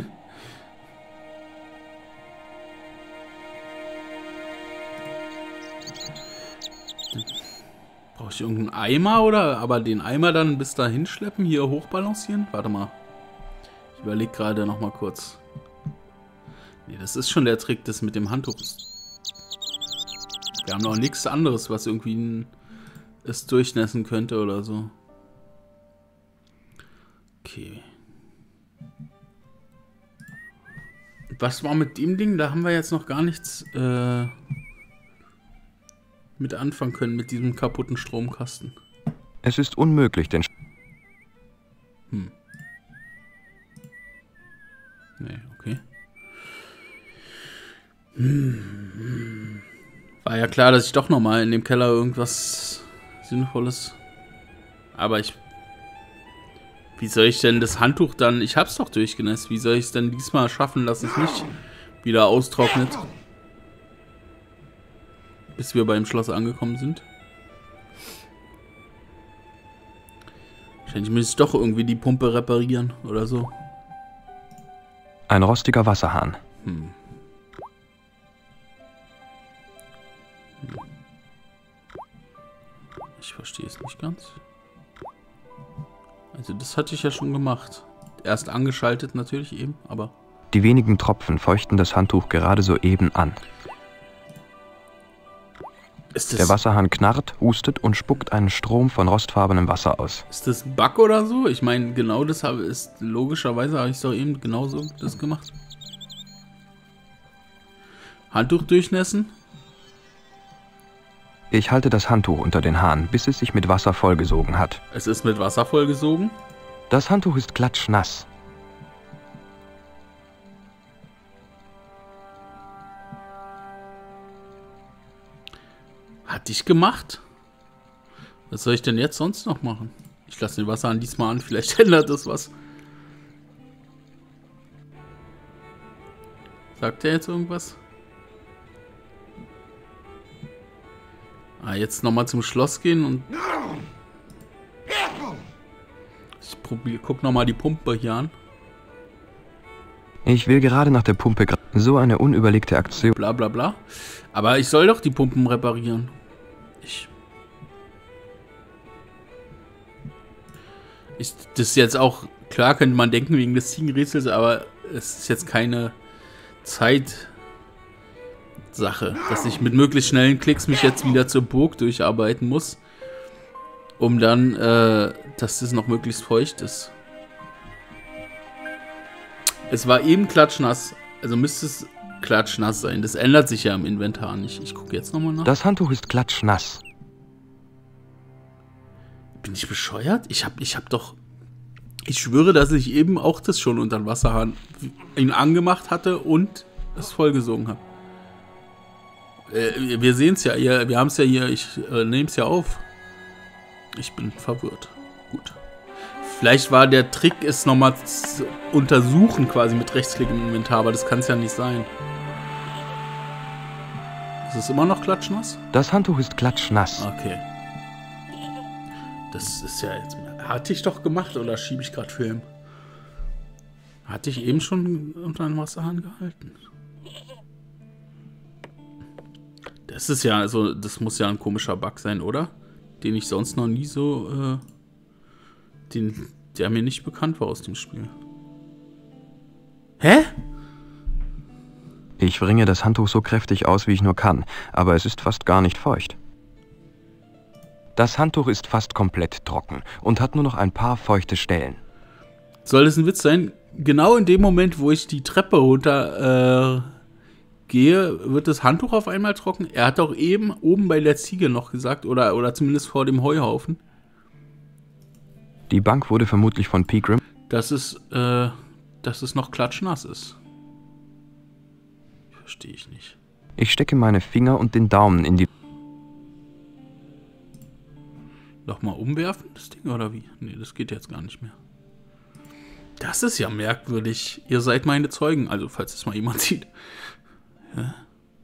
Brauche ich irgendeinen Eimer oder? Aber den Eimer dann bis dahin schleppen, hier hochbalancieren? Warte mal. Ich überlege gerade noch mal kurz. Nee, das ist schon der Trick, das mit dem Handtuch. Wir haben noch nichts anderes, was irgendwie es durchnässen könnte oder so. Okay. Was war mit dem Ding? Da haben wir jetzt noch gar nichts mit anfangen können, mit diesem kaputten Stromkasten. Es ist unmöglich, den... Nee, okay. War ja klar, dass ich doch nochmal in dem Keller irgendwas Sinnvolles... Aber ich Wie soll ich denn das Handtuch dann... Ich hab's doch durchgenässt. Wie soll ich es denn diesmal schaffen, dass es nicht wieder austrocknet? Bis wir beim Schloss angekommen sind. Wahrscheinlich muss ich doch irgendwie die Pumpe reparieren oder so. Ein rostiger Wasserhahn. Ich verstehe es nicht ganz. Also das hatte ich ja schon gemacht. Erst angeschaltet natürlich eben, aber... Die wenigen Tropfen feuchten das Handtuch gerade soeben an. Der Wasserhahn knarrt, hustet und spuckt einen Strom von rostfarbenem Wasser aus. Ist das ein Bug oder so? Ich meine, genau das ist logischerweise, habe ich doch eben genauso das gemacht. Handtuch durchnässen? Ich halte das Handtuch unter den Hahn, bis es sich mit Wasser vollgesogen hat. Es ist mit Wasser vollgesogen? Das Handtuch ist klatschnass. Hat dich gemacht? Was soll ich denn jetzt sonst noch machen? Ich lasse den Wasserhahn diesmal an, vielleicht ändert das was. Sagt er jetzt irgendwas? Ah, jetzt nochmal zum Schloss gehen und... Ich guck nochmal die Pumpe hier an. Ich will gerade nach der Pumpe... So eine unüberlegte Aktion. Bla bla bla. Aber ich soll doch die Pumpen reparieren. Das ist jetzt auch... Klar könnte man denken wegen des Ziegenrätsels, aber es ist jetzt keine Zeitsache, dass ich mit möglichst schnellen Klicks mich jetzt wieder zur Burg durcharbeiten muss, um dann, dass das noch möglichst feucht ist. Es war eben klatschnass, also müsste es klatschnass sein. Das ändert sich ja im Inventar nicht. Ich gucke jetzt nochmal nach. Das Handtuch ist klatschnass. Bin ich bescheuert? Ich hab doch... Ich schwöre, dass ich eben auch das schon unter den Wasserhahn ihn angemacht hatte und es vollgesogen habe. Wir sehen es ja, wir haben es ja hier, ich nehme es ja auf. Ich bin verwirrt. Gut. Vielleicht war der Trick, es nochmal zu untersuchen, quasi mit Rechtsklick im Inventar, aber das kann es ja nicht sein. Ist es immer noch klatschnass? Das Handtuch ist klatschnass. Okay. Das ist ja jetzt... Hatte ich doch gemacht, oder schiebe ich gerade Film? Hatte ich eben schon unter einen Wasserhahn gehalten? Das ist ja, also, das muss ja ein komischer Bug sein, oder? Den ich sonst noch nie so, der mir nicht bekannt war aus dem Spiel. Hä? Ich wringe das Handtuch so kräftig aus, wie ich nur kann, aber es ist fast gar nicht feucht. Das Handtuch ist fast komplett trocken und hat nur noch ein paar feuchte Stellen. Soll das ein Witz sein? Genau in dem Moment, wo ich die Treppe runter gehe, wird das Handtuch auf einmal trocken. Er hat auch eben oben bei der Ziege noch gesagt, oder zumindest vor dem Heuhaufen. Die Bank wurde vermutlich von Pegram... Dass es noch klatschnass ist. Verstehe ich nicht. Ich stecke meine Finger und den Daumen in die... Nochmal umwerfen, das Ding, oder wie? Nee, das geht jetzt gar nicht mehr. Das ist ja merkwürdig. Ihr seid meine Zeugen, also falls es mal jemand sieht. Ja.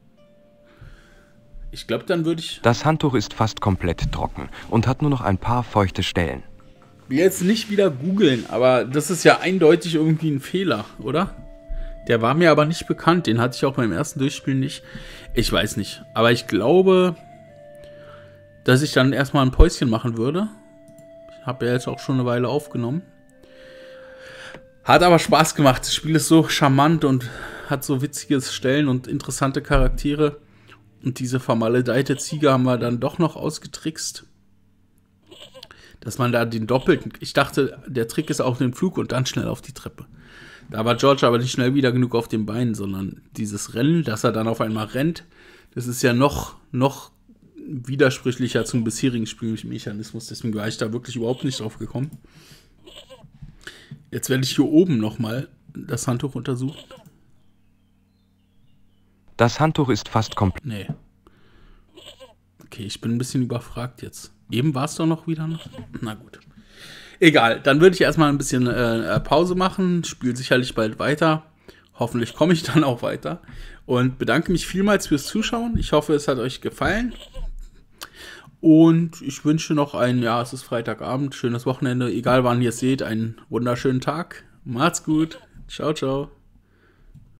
Ich glaube, dann würde ich... Das Handtuch ist fast komplett trocken und hat nur noch ein paar feuchte Stellen. Ich will jetzt nicht wieder googeln, aber das ist ja eindeutig irgendwie ein Fehler, oder? Der war mir aber nicht bekannt. Den hatte ich auch beim ersten Durchspielen nicht. Ich weiß nicht. Aber ich glaube... dass ich dann erstmal ein Päuschen machen würde. Ich habe ja jetzt auch schon eine Weile aufgenommen. Hat aber Spaß gemacht. Das Spiel ist so charmant und hat so witzige Stellen und interessante Charaktere. Und diese vermaledeite Ziege haben wir dann doch noch ausgetrickst. Dass man da den doppelten... Ich dachte, der Trick ist auf den Flug und dann schnell auf die Treppe. Da war George aber nicht schnell wieder genug auf den Beinen, sondern dieses Rennen, dass er dann auf einmal rennt, das ist ja noch widersprüchlicher zum bisherigen Spielmechanismus. Deswegen war ich da wirklich überhaupt nicht drauf gekommen. Jetzt werde ich hier oben nochmal das Handtuch untersuchen. Das Handtuch ist fast komplett... Nee. Okay, ich bin ein bisschen überfragt jetzt. Eben war es doch noch wieder noch. Na gut. Egal, dann würde ich erstmal ein bisschen Pause machen, spiele sicherlich bald weiter. Hoffentlich komme ich dann auch weiter. Und bedanke mich vielmals fürs Zuschauen. Ich hoffe, es hat euch gefallen. Und ich wünsche noch es ist Freitagabend, schönes Wochenende. Egal wann ihr es seht, einen wunderschönen Tag. Macht's gut. Ciao, ciao.